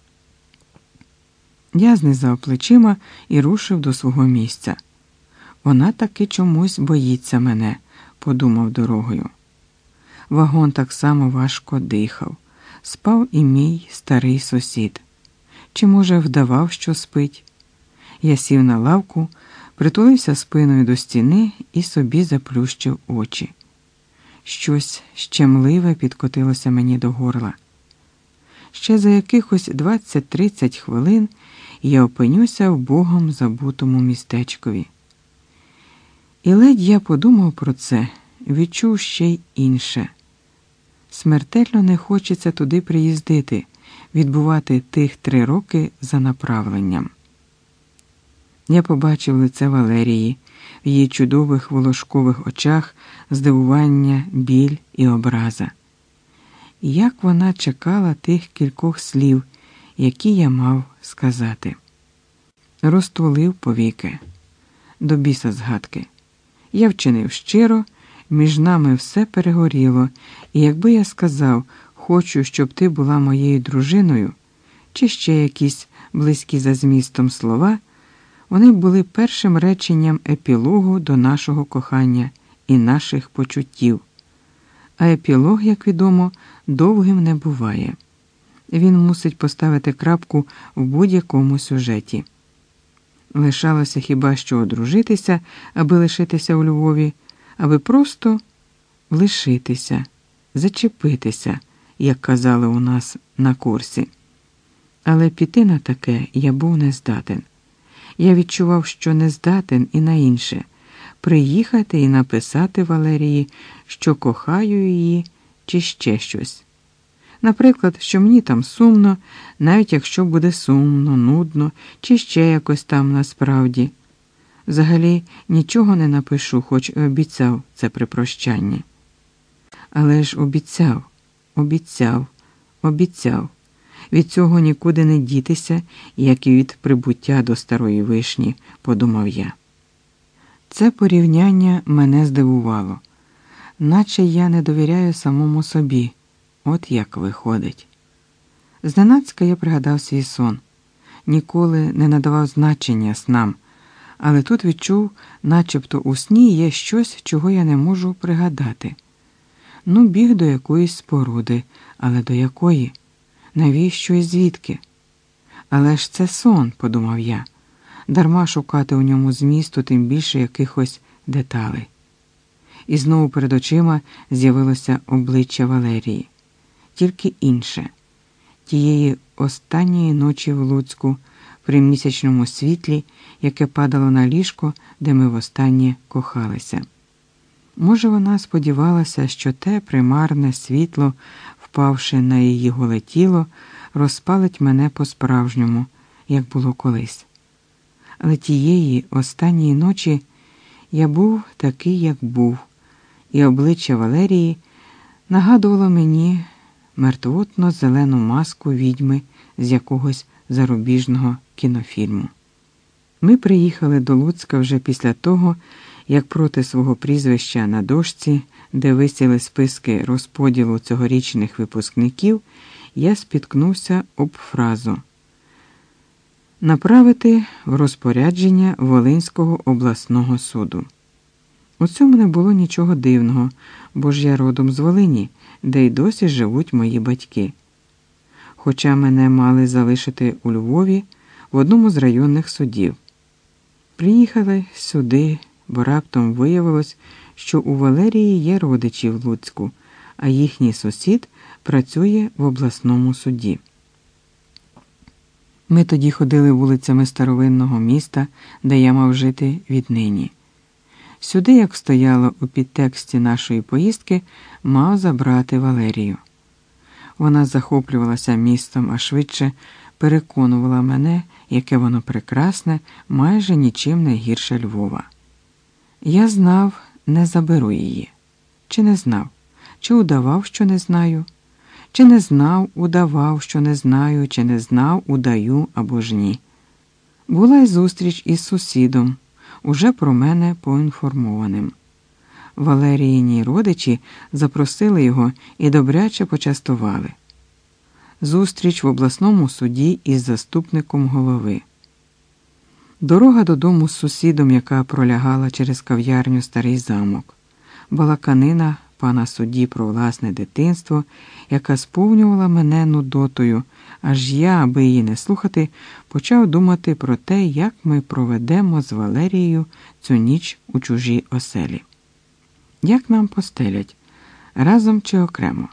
Я знизав плечима і рушив до свого місця. Вона таки чомусь боїться мене, подумав дорогою. Вагон так само важко дихав. Спав і мій старий сусід. Чи, може, вдавав, що спить? Я сів на лавку, притулився спиною до стіни і собі заплющив очі. Щось щемливе підкотилося мені до горла. Ще за якихось двадцять-тридцять хвилин я опинюся в богом забутому містечкові. І ледь я подумав про це, відчув ще й інше. Смертельно не хочеться туди приїздити, відбувати тих три роки за направленням. Я побачив лице Валерії, в її чудових волошкових очах здивування, біль і образа. Як вона чекала тих кількох слів, які я мав сказати. Розтулив повіки. До біса згадки. Я вчинив щиро, між нами все перегоріло, і якби я сказав: «Хочу, щоб ти була моєю дружиною», чи ще якісь близькі за змістом слова, вони були першим реченням епілогу до нашого кохання і наших почуттів. А епілог, як відомо, довгим не буває. Він мусить поставити крапку в будь-якому сюжеті. Лишалося хіба що одружитися, аби лишитися у Львові, аби просто лишитися, зачепитися, як казали у нас на курсі. Але піти на таке я був не здатен. Я відчував, що не здатен і на інше – приїхати і написати Валерії, що кохаю її чи ще щось. Наприклад, що мені там сумно, навіть якщо буде сумно, нудно, чи ще якось там насправді. Взагалі нічого не напишу, хоч і обіцяв це при прощанні. Але ж обіцяв, обіцяв, обіцяв. Від цього нікуди не дітися, як і від прибуття до Старої Вишні, подумав я. Це порівняння мене здивувало. Наче я не довіряю самому собі. От як виходить. Зненацька я пригадав свій сон. Ніколи не надавав значення снам, але тут відчув, начебто у сні є щось, чого я не можу пригадати. Ну, біг до якоїсь споруди, але до якої? Навіщо і звідки? Але ж це сон, подумав я. Дарма шукати у ньому змісту, тим більше якихось деталей. І знову перед очима з'явилося обличчя Валерії. Тільки інше. Тієї останньої ночі в Луцьку, при місячному світлі, яке падало на ліжко, де ми востаннє кохалися. Може, вона сподівалася, що те примарне світло, впавши на її голе тіло, розпалить мене по-справжньому, як було колись. Але тієї останньої ночі я був такий, як був, і обличчя Валерії нагадувало мені мертвотно-зелену маску відьми з якогось зарубіжного кінофільму. Ми приїхали до Луцька вже після того, як проти свого прізвища на дошці, де висіли списки розподілу цьогорічних випускників, я спіткнувся об фразу «Направити в розпорядження Волинського обласного суду». У цьому не було нічого дивного, бо ж я родом з Волині, де й досі живуть мої батьки. Хоча мене мали залишити у Львові в одному з районних судів. Приїхали сюди, бо раптом виявилось, що у Валерії є родичі в Луцьку, а їхній сусід працює в обласному суді. Ми тоді ходили вулицями старовинного міста, де я мав жити віднині. Сюди, як стояло у підтексті нашої поїздки, мав забрати Валерію. Вона захоплювалася містом, а швидше переконувала мене, яке воно прекрасне, майже нічим не гірше Львова. Я знав, не заберу її. Чи не знав? Чи удавав, що не знаю? Чи не знав, удавав, що не знаю, чи не знав, удаю або ж ні. Була й зустріч із сусідом, уже про мене поінформованим. Валеріїні родичі запросили його і добряче почастували. Зустріч в обласному суді із заступником голови. Дорога додому з сусідом, яка пролягала через кав'ярню «Старий замок». Балаканина пана судді про власне дитинство, яка сповнювала мене нудотою, аж я, аби її не слухати, почав думати про те, як ми проведемо з Валерією цю ніч у чужій оселі. Як нам постелять? Разом чи окремо?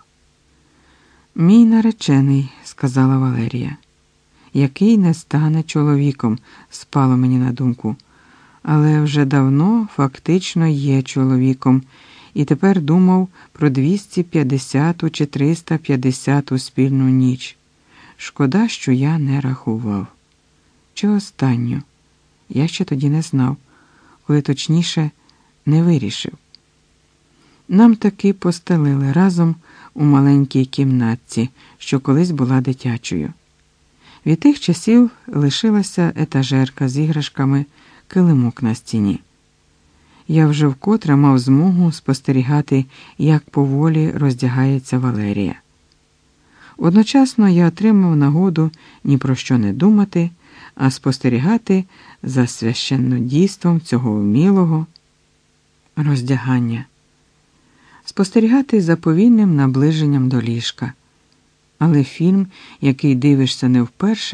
«Мій наречений», – сказала Валерія. «Який не стане чоловіком», – спало мені на думку. Але вже давно фактично є чоловіком, і тепер думав про двісті п'ятдесяту чи триста п'ятдесяту спільну ніч. Шкода, що я не рахував. Чи останню? Я ще тоді не знав, коли точніше не вирішив. Нам таки постелили разом у маленькій кімнатці, що колись була дитячою. Від тих часів лишилася етажерка з іграшками, килимок на стіні. Я вже вкотре мав змогу спостерігати, як поволі роздягається Валерія. Одночасно я отримав нагоду ні про що не думати, а спостерігати за священнодійством цього вмілого роздягання. Спостерігати за повільним наближенням до ліжка. Але фільм, який дивишся не вперше,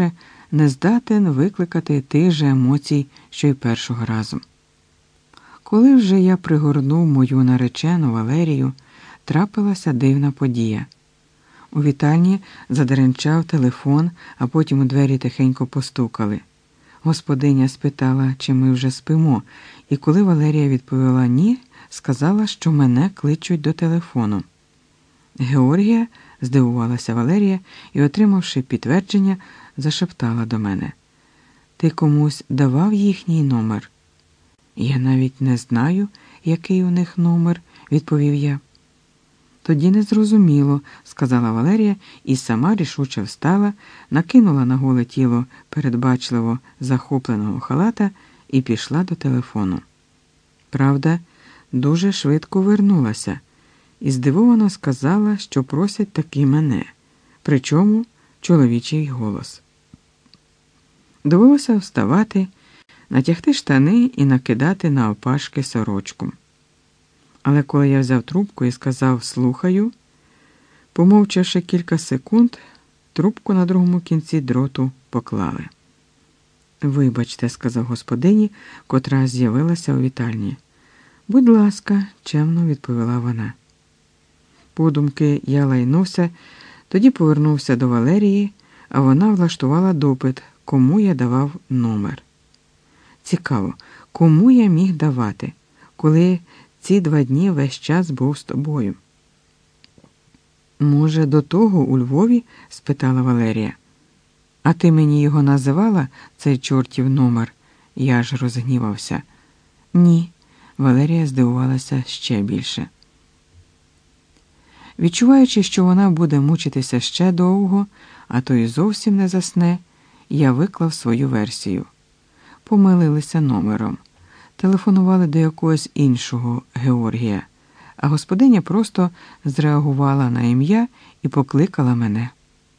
не здатен викликати тих же емоцій, що й першого разу. Коли вже я пригорнув мою наречену Валерію, трапилася дивна подія. У вітальні задеренчав телефон, а потім у двері тихенько постукали. Господиня спитала, чи ми вже спимо, і коли Валерія відповіла «ні», сказала, що мене кличуть до телефону. «Георгія?» – здивувалася Валерія і, отримавши підтвердження, зашептала до мене. «Ти комусь давав їхній номер?» «Я навіть не знаю, який у них номер», – відповів я. «Тоді незрозуміло», – сказала Валерія і сама рішуче встала, накинула на голе тіло передбачливо захопленого халата і пішла до телефону. Правда, дуже швидко вернулася і здивовано сказала, що просять таки мене, причому чоловічий голос. Довелося вставати, натягти штани і накидати на опашки сорочку. Але коли я взяв трубку і сказав «слухаю», помовчавши кілька секунд, трубку на другому кінці дроту поклали. «Вибачте», – сказав господині, котра з'явилася у вітальні. «Будь ласка», – чемно відповіла вона. Подумки я лайнувся, тоді повернувся до Валерії, а вона влаштувала допит, кому я давав номер. Цікаво, кому я міг давати, коли ці два дні весь час був з тобою? «Може, до того у Львові?» – спитала Валерія. «А ти мені його називала, цей чортів номер?» Я ж розгнівався. «Ні», – Валерія здивувалася ще більше. Відчуваючи, що вона буде мучитися ще довго, а то й зовсім не засне, я виклав свою версію. Помилилися номером. Телефонували до якогось іншого Георгія, а господиня просто зреагувала на ім'я і покликала мене.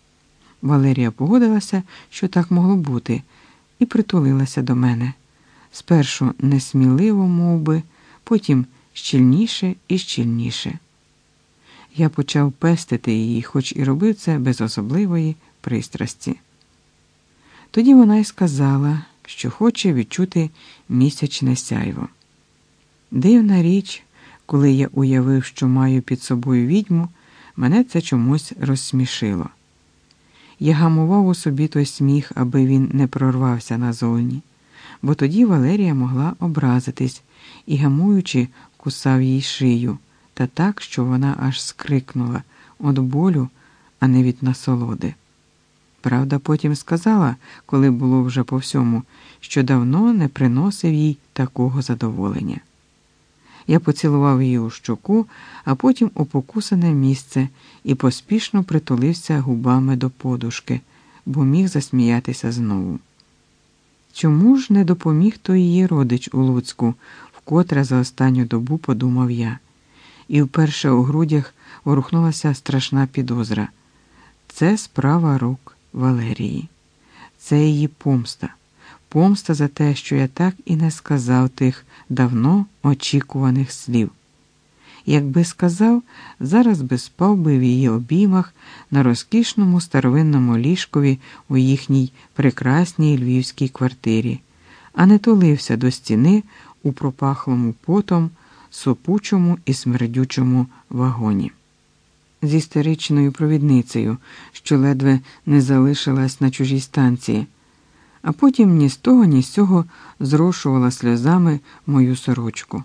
Валерія погодилася, що так могло бути, і притулилася до мене. Спершу несміливо, мов би, потім щільніше і щільніше. Я почав пестити її, хоч і робив це без особливої пристрасті. Тоді вона й сказала, що хоче відчути місячне сяйво. Дивна річ, коли я уявив, що маю під собою відьму, мене це чомусь розсмішило. Я гамував у собі той сміх, аби він не прорвався назовні, бо тоді Валерія могла образитись і, гамуючи, кусав їй шию, та так, що вона аж скрикнула від болю, а не від насолоди. Правда, потім сказала, коли було вже по всьому, що давно не приносив їй такого задоволення. Я поцілував її у щоку, а потім у покусане місце і поспішно притулився губами до подушки, бо міг засміятися знову. Чому ж не допоміг той її родич у Луцьку, вкотре за останню добу подумав я. І вперше у грудях ворухнулася страшна підозра. Це справа рук Валерії. Це її помста. Помста за те, що я так і не сказав тих давно очікуваних слів. Якби сказав, зараз би спав би в її обіймах на розкішному старовинному ліжкові у їхній прекрасній львівській квартирі, а не тулився до стіни у пропахлому потом, сопучому і смердючому вагоні. З істеричною провідницею, що ледве не залишилась на чужій станції, а потім ні з того, ні з цього зрошувала сльозами мою сорочку.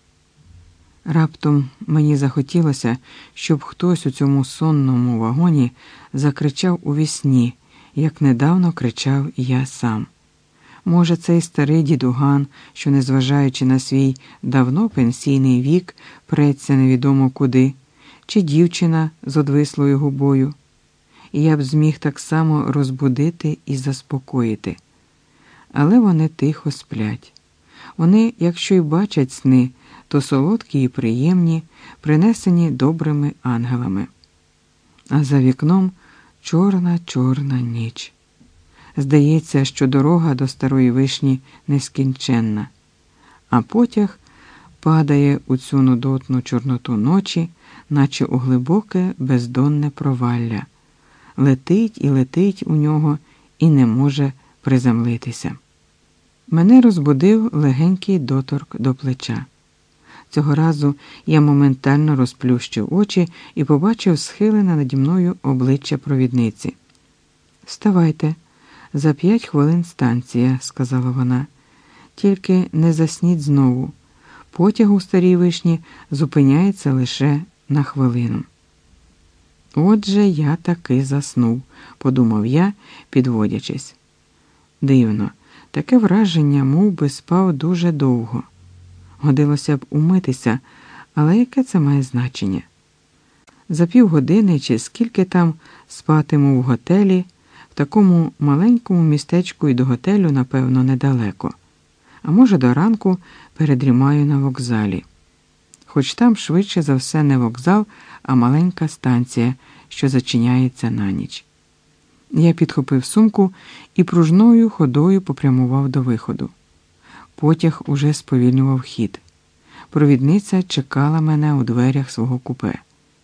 Раптом мені захотілося, щоб хтось у цьому сонному вагоні закричав у вісні, як недавно кричав я сам. Може, цей старий дідуган, що, незважаючи на свій давно пенсійний вік, преться невідомо куди, чи дівчина з одвислою губою. І я б зміг так само розбудити і заспокоїти. Але вони тихо сплять. Вони, якщо й бачать сни, то солодкі і приємні, принесені добрими ангелами. А за вікном чорна-чорна ніч. Здається, що дорога до Старої Вишні нескінченна, а потяг падає у цю нудотну чорноту ночі, наче у глибоке бездонне провалля. Летить і летить у нього і не може приземлитися. Мене розбудив легенький доторк до плеча. Цього разу я моментально розплющив очі і побачив схилене наді мною обличчя провідниці. «Вставайте, за п'ять хвилин станція», – сказала вона. «Тільки не засніть знову. Потяг у Старій Вишні зупиняється лише на хвилину». «Отже, я таки заснув», – подумав я, підводячись. Дивно, таке враження, мов би спав дуже довго. Годилося б умитися, але яке це має значення? За півгодини чи скільки там спатиму в готелі, в такому маленькому містечку і до готелю, напевно, недалеко. А може, до ранку передрімаю на вокзалі. Хоч там швидше за все не вокзал, а маленька станція, що зачиняється на ніч. Я підхопив сумку і пружною ходою попрямував до виходу. Потяг уже сповільнював хід. Провідниця чекала мене у дверях свого купе.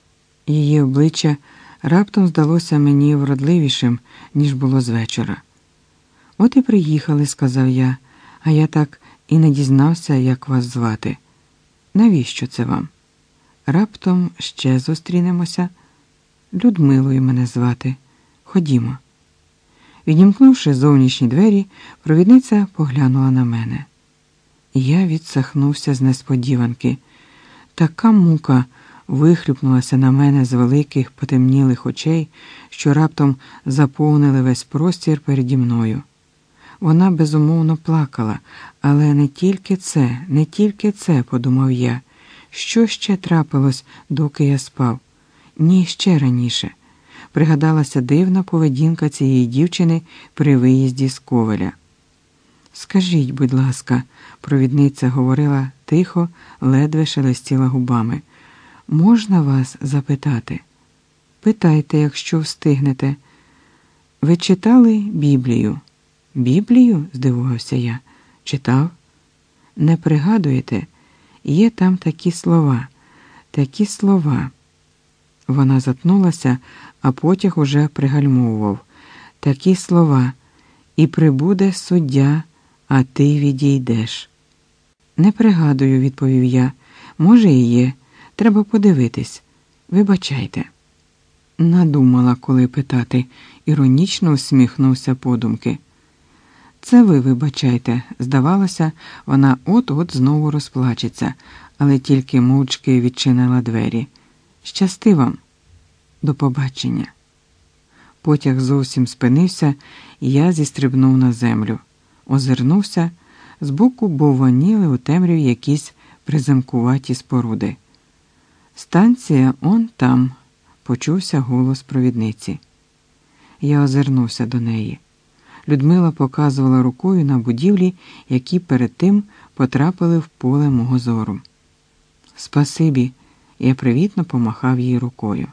Її обличчя раптом здалося мені вродливішим, ніж було з вечора. «От і приїхали», – сказав я, – «а я так і не дізнався, як вас звати. Навіщо це вам? Раптом ще зустрінемося. Людмилою мене звати. Ходімо». Відімкнувши зовнішні двері, провідниця поглянула на мене. Я відсахнувся з несподіванки. Така мука вихлюпнулася на мене з великих потемнілих очей, що раптом заповнили весь простір переді мною. Вона безумовно плакала, але не тільки це, не тільки це, подумав я. Що ще трапилось, доки я спав? Ні, ще раніше. Пригадалася дивна поведінка цієї дівчини при виїзді з Ковеля. «Скажіть, будь ласка», – провідниця говорила тихо, ледве шелестіла губами, – «можна вас запитати?» «Питайте, якщо встигнете. Ви читали Біблію?» «Біблію?» – здивувався я. «Читав?» «Не пригадуєте? Є там такі слова, такі слова». Вона затнулася, а потяг уже пригальмовував. «Такі слова. І прибуде суддя, а ти відійдеш». «Не пригадую», – відповів я. «Може і є. Треба подивитись. Вибачайте». Надумала, коли питати. Іронічно усміхнувся подумки. «Це ви вибачайте». Здавалося, вона от-от знову розплачеться, але тільки мовчки відчинила двері. «Щасти вам. До побачення». Потяг зовсім спинився, і я зістрибнув на землю. Озирнувся, збоку бовваніли у темряві якісь приземкуваті споруди. «Станція он там», – почувся голос провідниці. Я озирнувся до неї. Людмила показувала рукою на будівлі, які перед тим потрапили в поле мого зору. «Спасибі», – я привітно помахав їй рукою.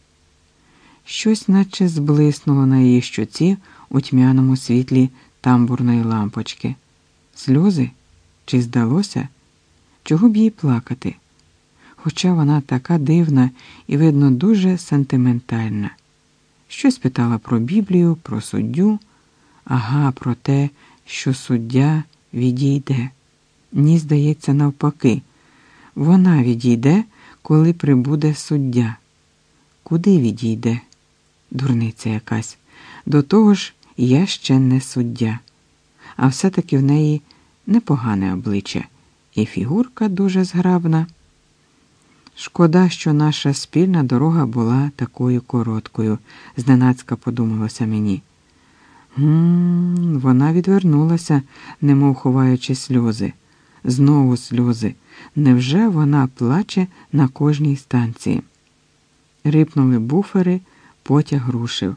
Щось наче зблиснуло на її щоці у тьмяному світлі тамбурної лампочки. Сльози? Чи здалося? Чого б їй плакати? Хоча вона така дивна і, видно, дуже сентиментальна. Щось питала про Біблію, про суддю. Ага, про те, що суддя відійде. Ні, здається, навпаки. Вона відійде, коли прибуде суддя. Куди відійде? Дурниця якась. До того ж, я ще не суддя. А все-таки в неї непогане обличчя. І фігурка дуже зграбна. Шкода, що наша спільна дорога була такою короткою, зненацька подумалося мені. Гм, вона відвернулася, немов ховаючи сльози. Знову сльози. Невже вона плаче на кожній станції? Рипнули буфери, потяг рушив.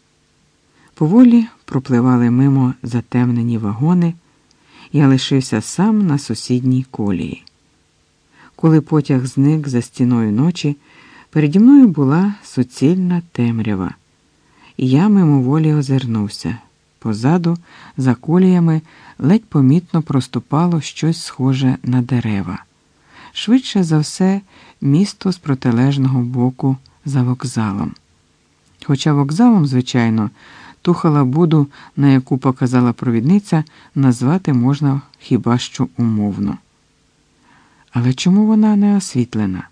Поволі пропливали мимо затемнені вагони. Я лишився сам на сусідній колії. Коли потяг зник за стіною ночі, переді мною була суцільна темрява. Я мимоволі озирнувся. Позаду, за коліями, ледь помітно проступало щось схоже на дерева. Швидше за все, місто з протилежного боку за вокзалом. Хоча вокзалом, звичайно, Ту халабуду, на яку показала провідниця, назвати можна хіба що умовно. Але чому вона не освітлена?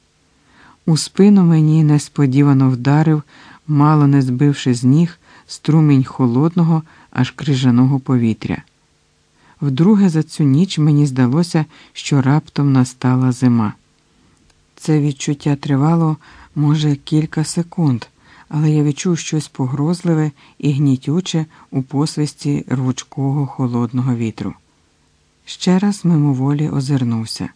У спину мені несподівано вдарив, мало не збивши з ніг, струмінь холодного, аж крижаного повітря. Вдруге за цю ніч мені здалося, що раптом настала зима. Це відчуття тривало, може, кілька секунд, але я відчув щось погрозливе і гнітюче у посвисті рвучкого холодного вітру. Ще раз мимоволі озирнувся.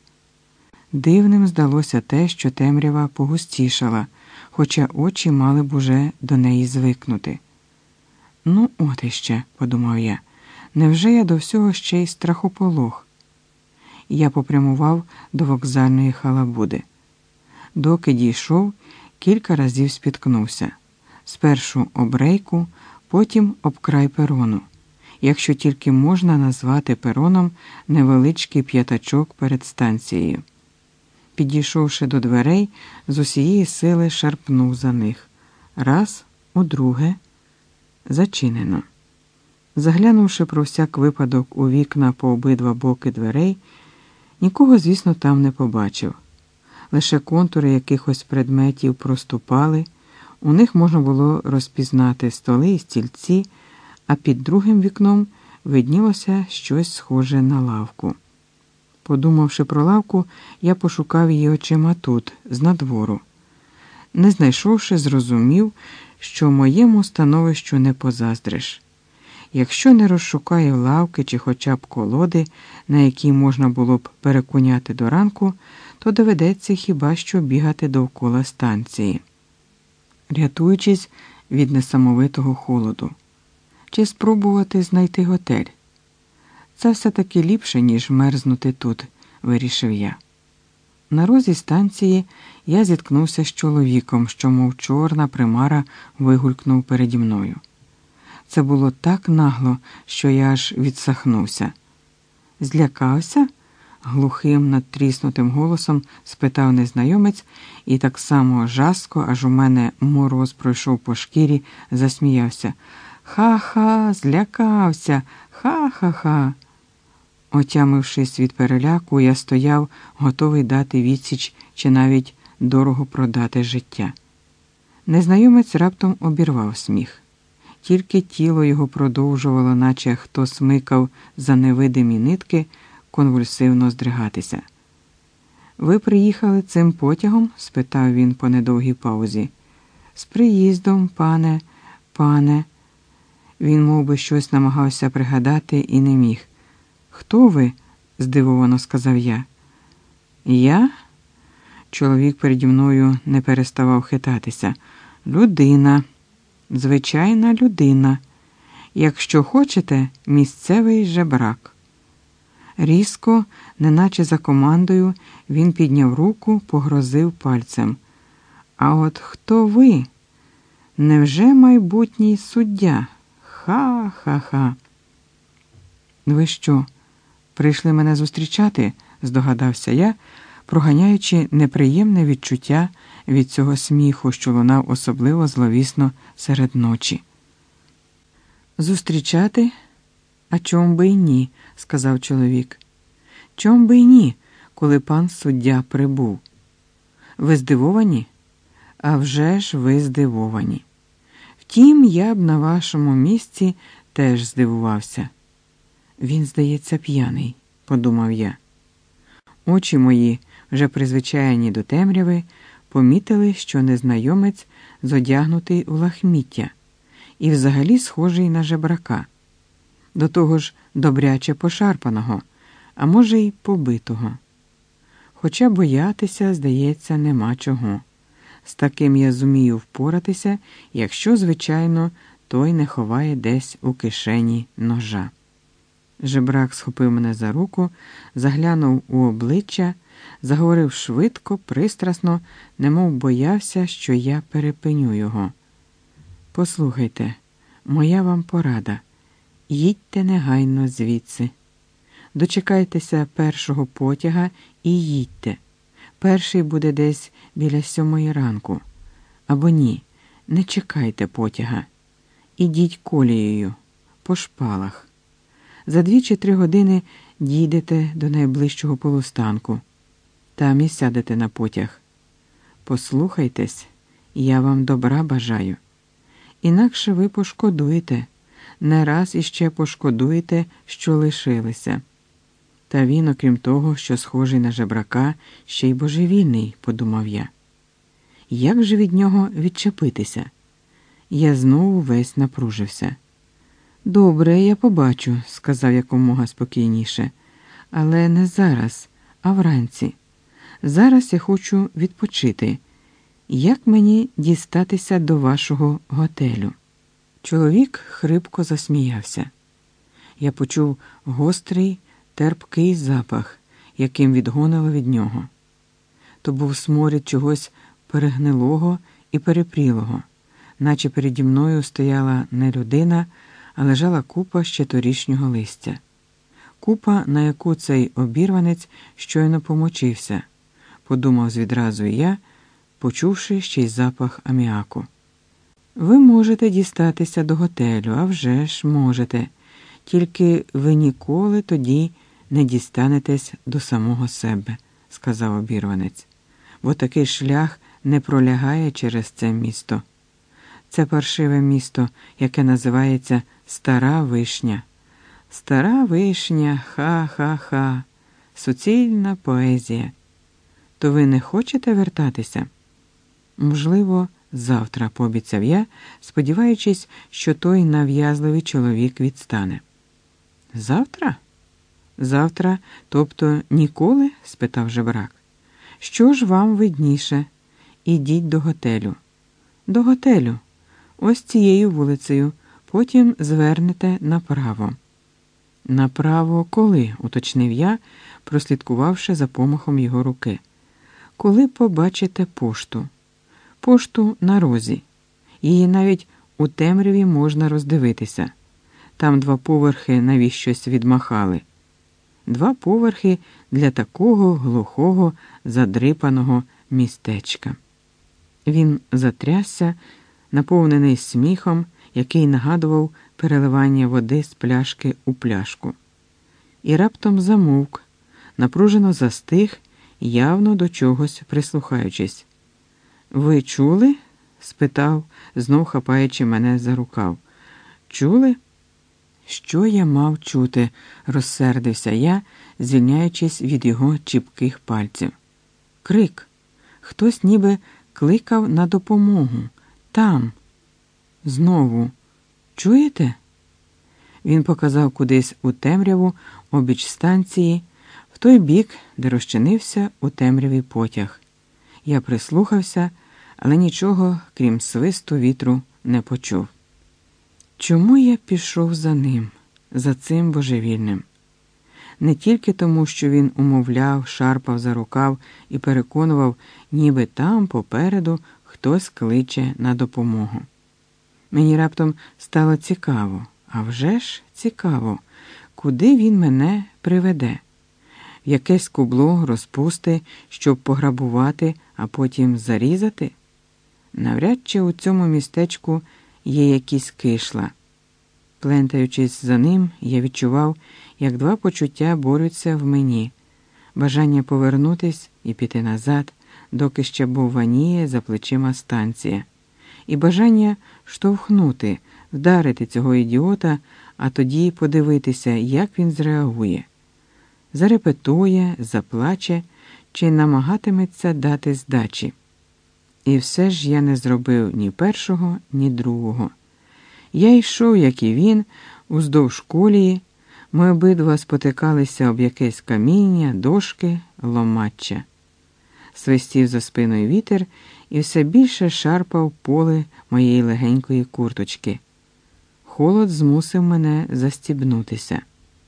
Дивним здалося те, що темрява погустішала, хоча очі мали б уже до неї звикнути. «Ну, от іще», – подумав я, – «невже я до всього ще й страхополох?» Я попрямував до вокзальної халабуди. Доки дійшов, кілька разів спіткнувся. Спершу об рейку, потім об край перону, якщо тільки можна назвати пероном невеличкий п'ятачок перед станцією. Підійшовши до дверей, з усієї сили шарпнув за них. Раз, удруге, зачинено. Заглянувши про всяк випадок у вікна по обидва боки дверей, нікого, звісно, там не побачив. Лише контури якихось предметів проступали, у них можна було розпізнати столи і стільці, а під другим вікном виднілося щось схоже на лавку. Подумавши про лавку, я пошукав її очима тут, знадвору. Не знайшовши, зрозумів, що моєму становищу не позаздриш. Якщо не розшукаю лавки чи хоча б колоди, на якій можна було б перекуняти до ранку, то доведеться хіба що бігати довкола станції, рятуючись від несамовитого холоду. Чи спробувати знайти готель? Це все-таки ліпше, ніж мерзнути тут, вирішив я. На розі станції я зіткнувся з чоловіком, що, мов чорна примара, вигулькнув переді мною. Це було так нагло, що я аж відсахнувся. «Злякався?» – глухим, надтріснутим голосом спитав незнайомець і так само жорстко, аж у мене мороз пройшов по шкірі, засміявся. «Ха-ха, злякався! Ха-ха-ха!» Отямившись від переляку, я стояв, готовий дати відсіч чи навіть дорого продати життя. Незнайомець раптом обірвав сміх. Тільки тіло його продовжувало, наче хто смикав за невидимі нитки, конвульсивно здригатися. «Ви приїхали цим потягом?» – спитав він по недовгій паузі. «З приїздом, пане, пане...» Він мов би, щось намагався пригадати і не міг. «Хто ви?» – здивовано сказав я. «Я?» Чоловік переді мною не переставав хитатися. «Людина. Звичайна людина. Якщо хочете, місцевий жебрак». Різко, неначе за командою, він підняв руку, погрозив пальцем. «А от хто ви? Невже майбутній суддя? Ха-ха-ха!» «Ви що, прийшли мене зустрічати?» – здогадався я, проганяючи неприємне відчуття від цього сміху, що лунав особливо зловісно серед ночі. «Зустрічати? А чом би й ні?» – сказав чоловік. «Чом би й ні, коли пан суддя прибув? Ви здивовані? А вже ж ви здивовані. Втім, я б на вашому місці теж здивувався». «Він, здається, п'яний», – подумав я. Очі мої, вже призвичайні до темряви, помітили, що незнайомець зодягнутий у лахміття і взагалі схожий на жебрака. До того ж добряче пошарпаного, а може й побитого. Хоча боятися, здається, нема чого. З таким я зумію впоратися, якщо, звичайно, той не ховає десь у кишені ножа. Жебрак схопив мене за руку, заглянув у обличчя, заговорив швидко, пристрасно, немов боявся, що я перепиню його. «Послухайте, моя вам порада. Їдьте негайно звідси. Дочекайтеся першого потяга і їдьте. Перший буде десь біля сьомої ранку. Або ні, не чекайте потяга. Ідіть колією, по шпалах. За дві чи три години дійдете до найближчого полустанку. Там і сядете на потяг. Послухайтесь, я вам добра бажаю. Інакше ви пошкодуєте, не раз іще пошкодуєте, що лишилися. Та він, окрім того, що схожий на жебрака, ще й божевільний, подумав я. Як же від нього відчепитися? Я знову весь напружився. Добре, я побачу, сказав якомога спокійніше. Але не зараз, а вранці. Зараз я хочу відпочити. Як мені дістатися до вашого готелю? Чоловік хрипко засміявся. Я почув гострий, терпкий запах, яким відгонило від нього. То був сморід чогось перегнилого і перепрілого, наче переді мною стояла не людина, а лежала купа ще торішнього листя. Купа, на яку цей обірванець щойно помочився, подумав відразу і я, почувши ще й запах аміаку. Ви можете дістатися до готелю, а вже ж можете, тільки ви ніколи тоді не дістанетесь до самого себе, сказав обірванець, бо такий шлях не пролягає через це місто. Це паршиве місто, яке називається Стара Вишня. Стара Вишня, ха-ха-ха, суцільна поезія. То ви не хочете вертатися? Можливо, завтра, пообіцяв я, сподіваючись, що той нав'язливий чоловік відстане. Завтра? Завтра, тобто ніколи? Спитав жебрак. Що ж вам видніше? Ідіть до готелю. До готелю. Ось цією вулицею. Потім звернете направо. Направо коли? Уточнив я, прослідкувавши за помахом його руки. Коли побачите пошту. Пошту на розі. Її навіть у темряві можна роздивитися. Там два поверхи навіщось відмахали. Два поверхи для такого глухого, задрипаного містечка. Він затрясся, наповнений сміхом, який нагадував переливання води з пляшки у пляшку. І раптом замовк, напружено застиг, явно до чогось прислухаючись. «Ви чули?» – спитав, знов хапаючи мене за рукав. «Чули?» «Що я мав чути?» – розсердився я, звільняючись від його чіпких пальців. Крик. Хтось ніби кликав на допомогу. Там. Знову. Чуєте? Він показав кудись у темряву обіч станції, в той бік, де розчинився у темряві потяг. Я прислухався, але нічого, крім свисту вітру, не почув. Чому я пішов за ним, за цим божевільним? Не тільки тому, що він умовляв, шарпав за рукав і переконував, ніби там, попереду, хтось кличе на допомогу. Мені раптом стало цікаво, а вже ж цікаво, куди він мене приведе. В якесь кубло розпусти, щоб пограбувати, а потім зарізати? Навряд чи у цьому містечку є якісь кишла. Плентаючись за ним, я відчував, як два почуття борються в мені. Бажання повернутись і піти назад, доки ще бовваніє за плечима станція. І бажання штовхнути, вдарити цього ідіота, а тоді подивитися, як він зреагує. Зарепетує, заплаче чи намагатиметься дати здачі. І все ж я не зробив ні першого, ні другого. Я йшов, як і він, уздовж колії. Ми обидва спотикалися об якесь каміння, дошки, ломаччя. Свистів за спиною вітер і все більше шарпав поле моєї легенької курточки. Холод змусив мене застібнутися.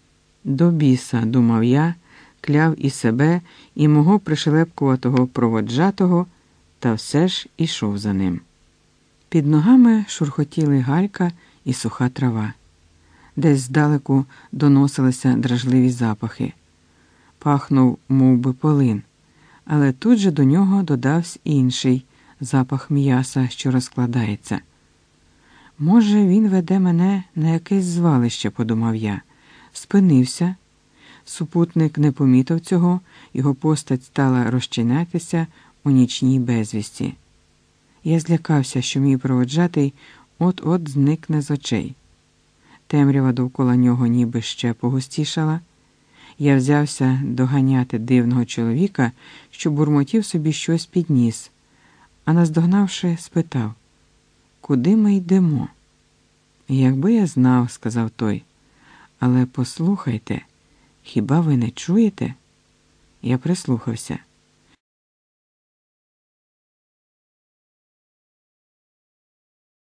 До біса, думав я, кляв і себе, і мого пришелепкуватого проводжатого, та все ж ішов за ним. Під ногами шурхотіли галька і суха трава. Десь здалеку доносилися дражливі запахи. Пахнув мов би, полин, але тут же до нього додався інший запах м'яса, що розкладається. Може, він веде мене на якесь звалище, подумав я. Спинився. Супутник не помітив цього, його постать стала розчинятися у нічній безвісті. Я злякався, що мій проводжатий от-от зникне з очей. Темрява довкола нього ніби ще погустішала. Я взявся доганяти дивного чоловіка, що бурмотів собі щось під ніс, а наздогнавши, спитав: «Куди ми йдемо?» «Якби я знав», – сказав той. «Але послухайте, хіба ви не чуєте?» Я прислухався.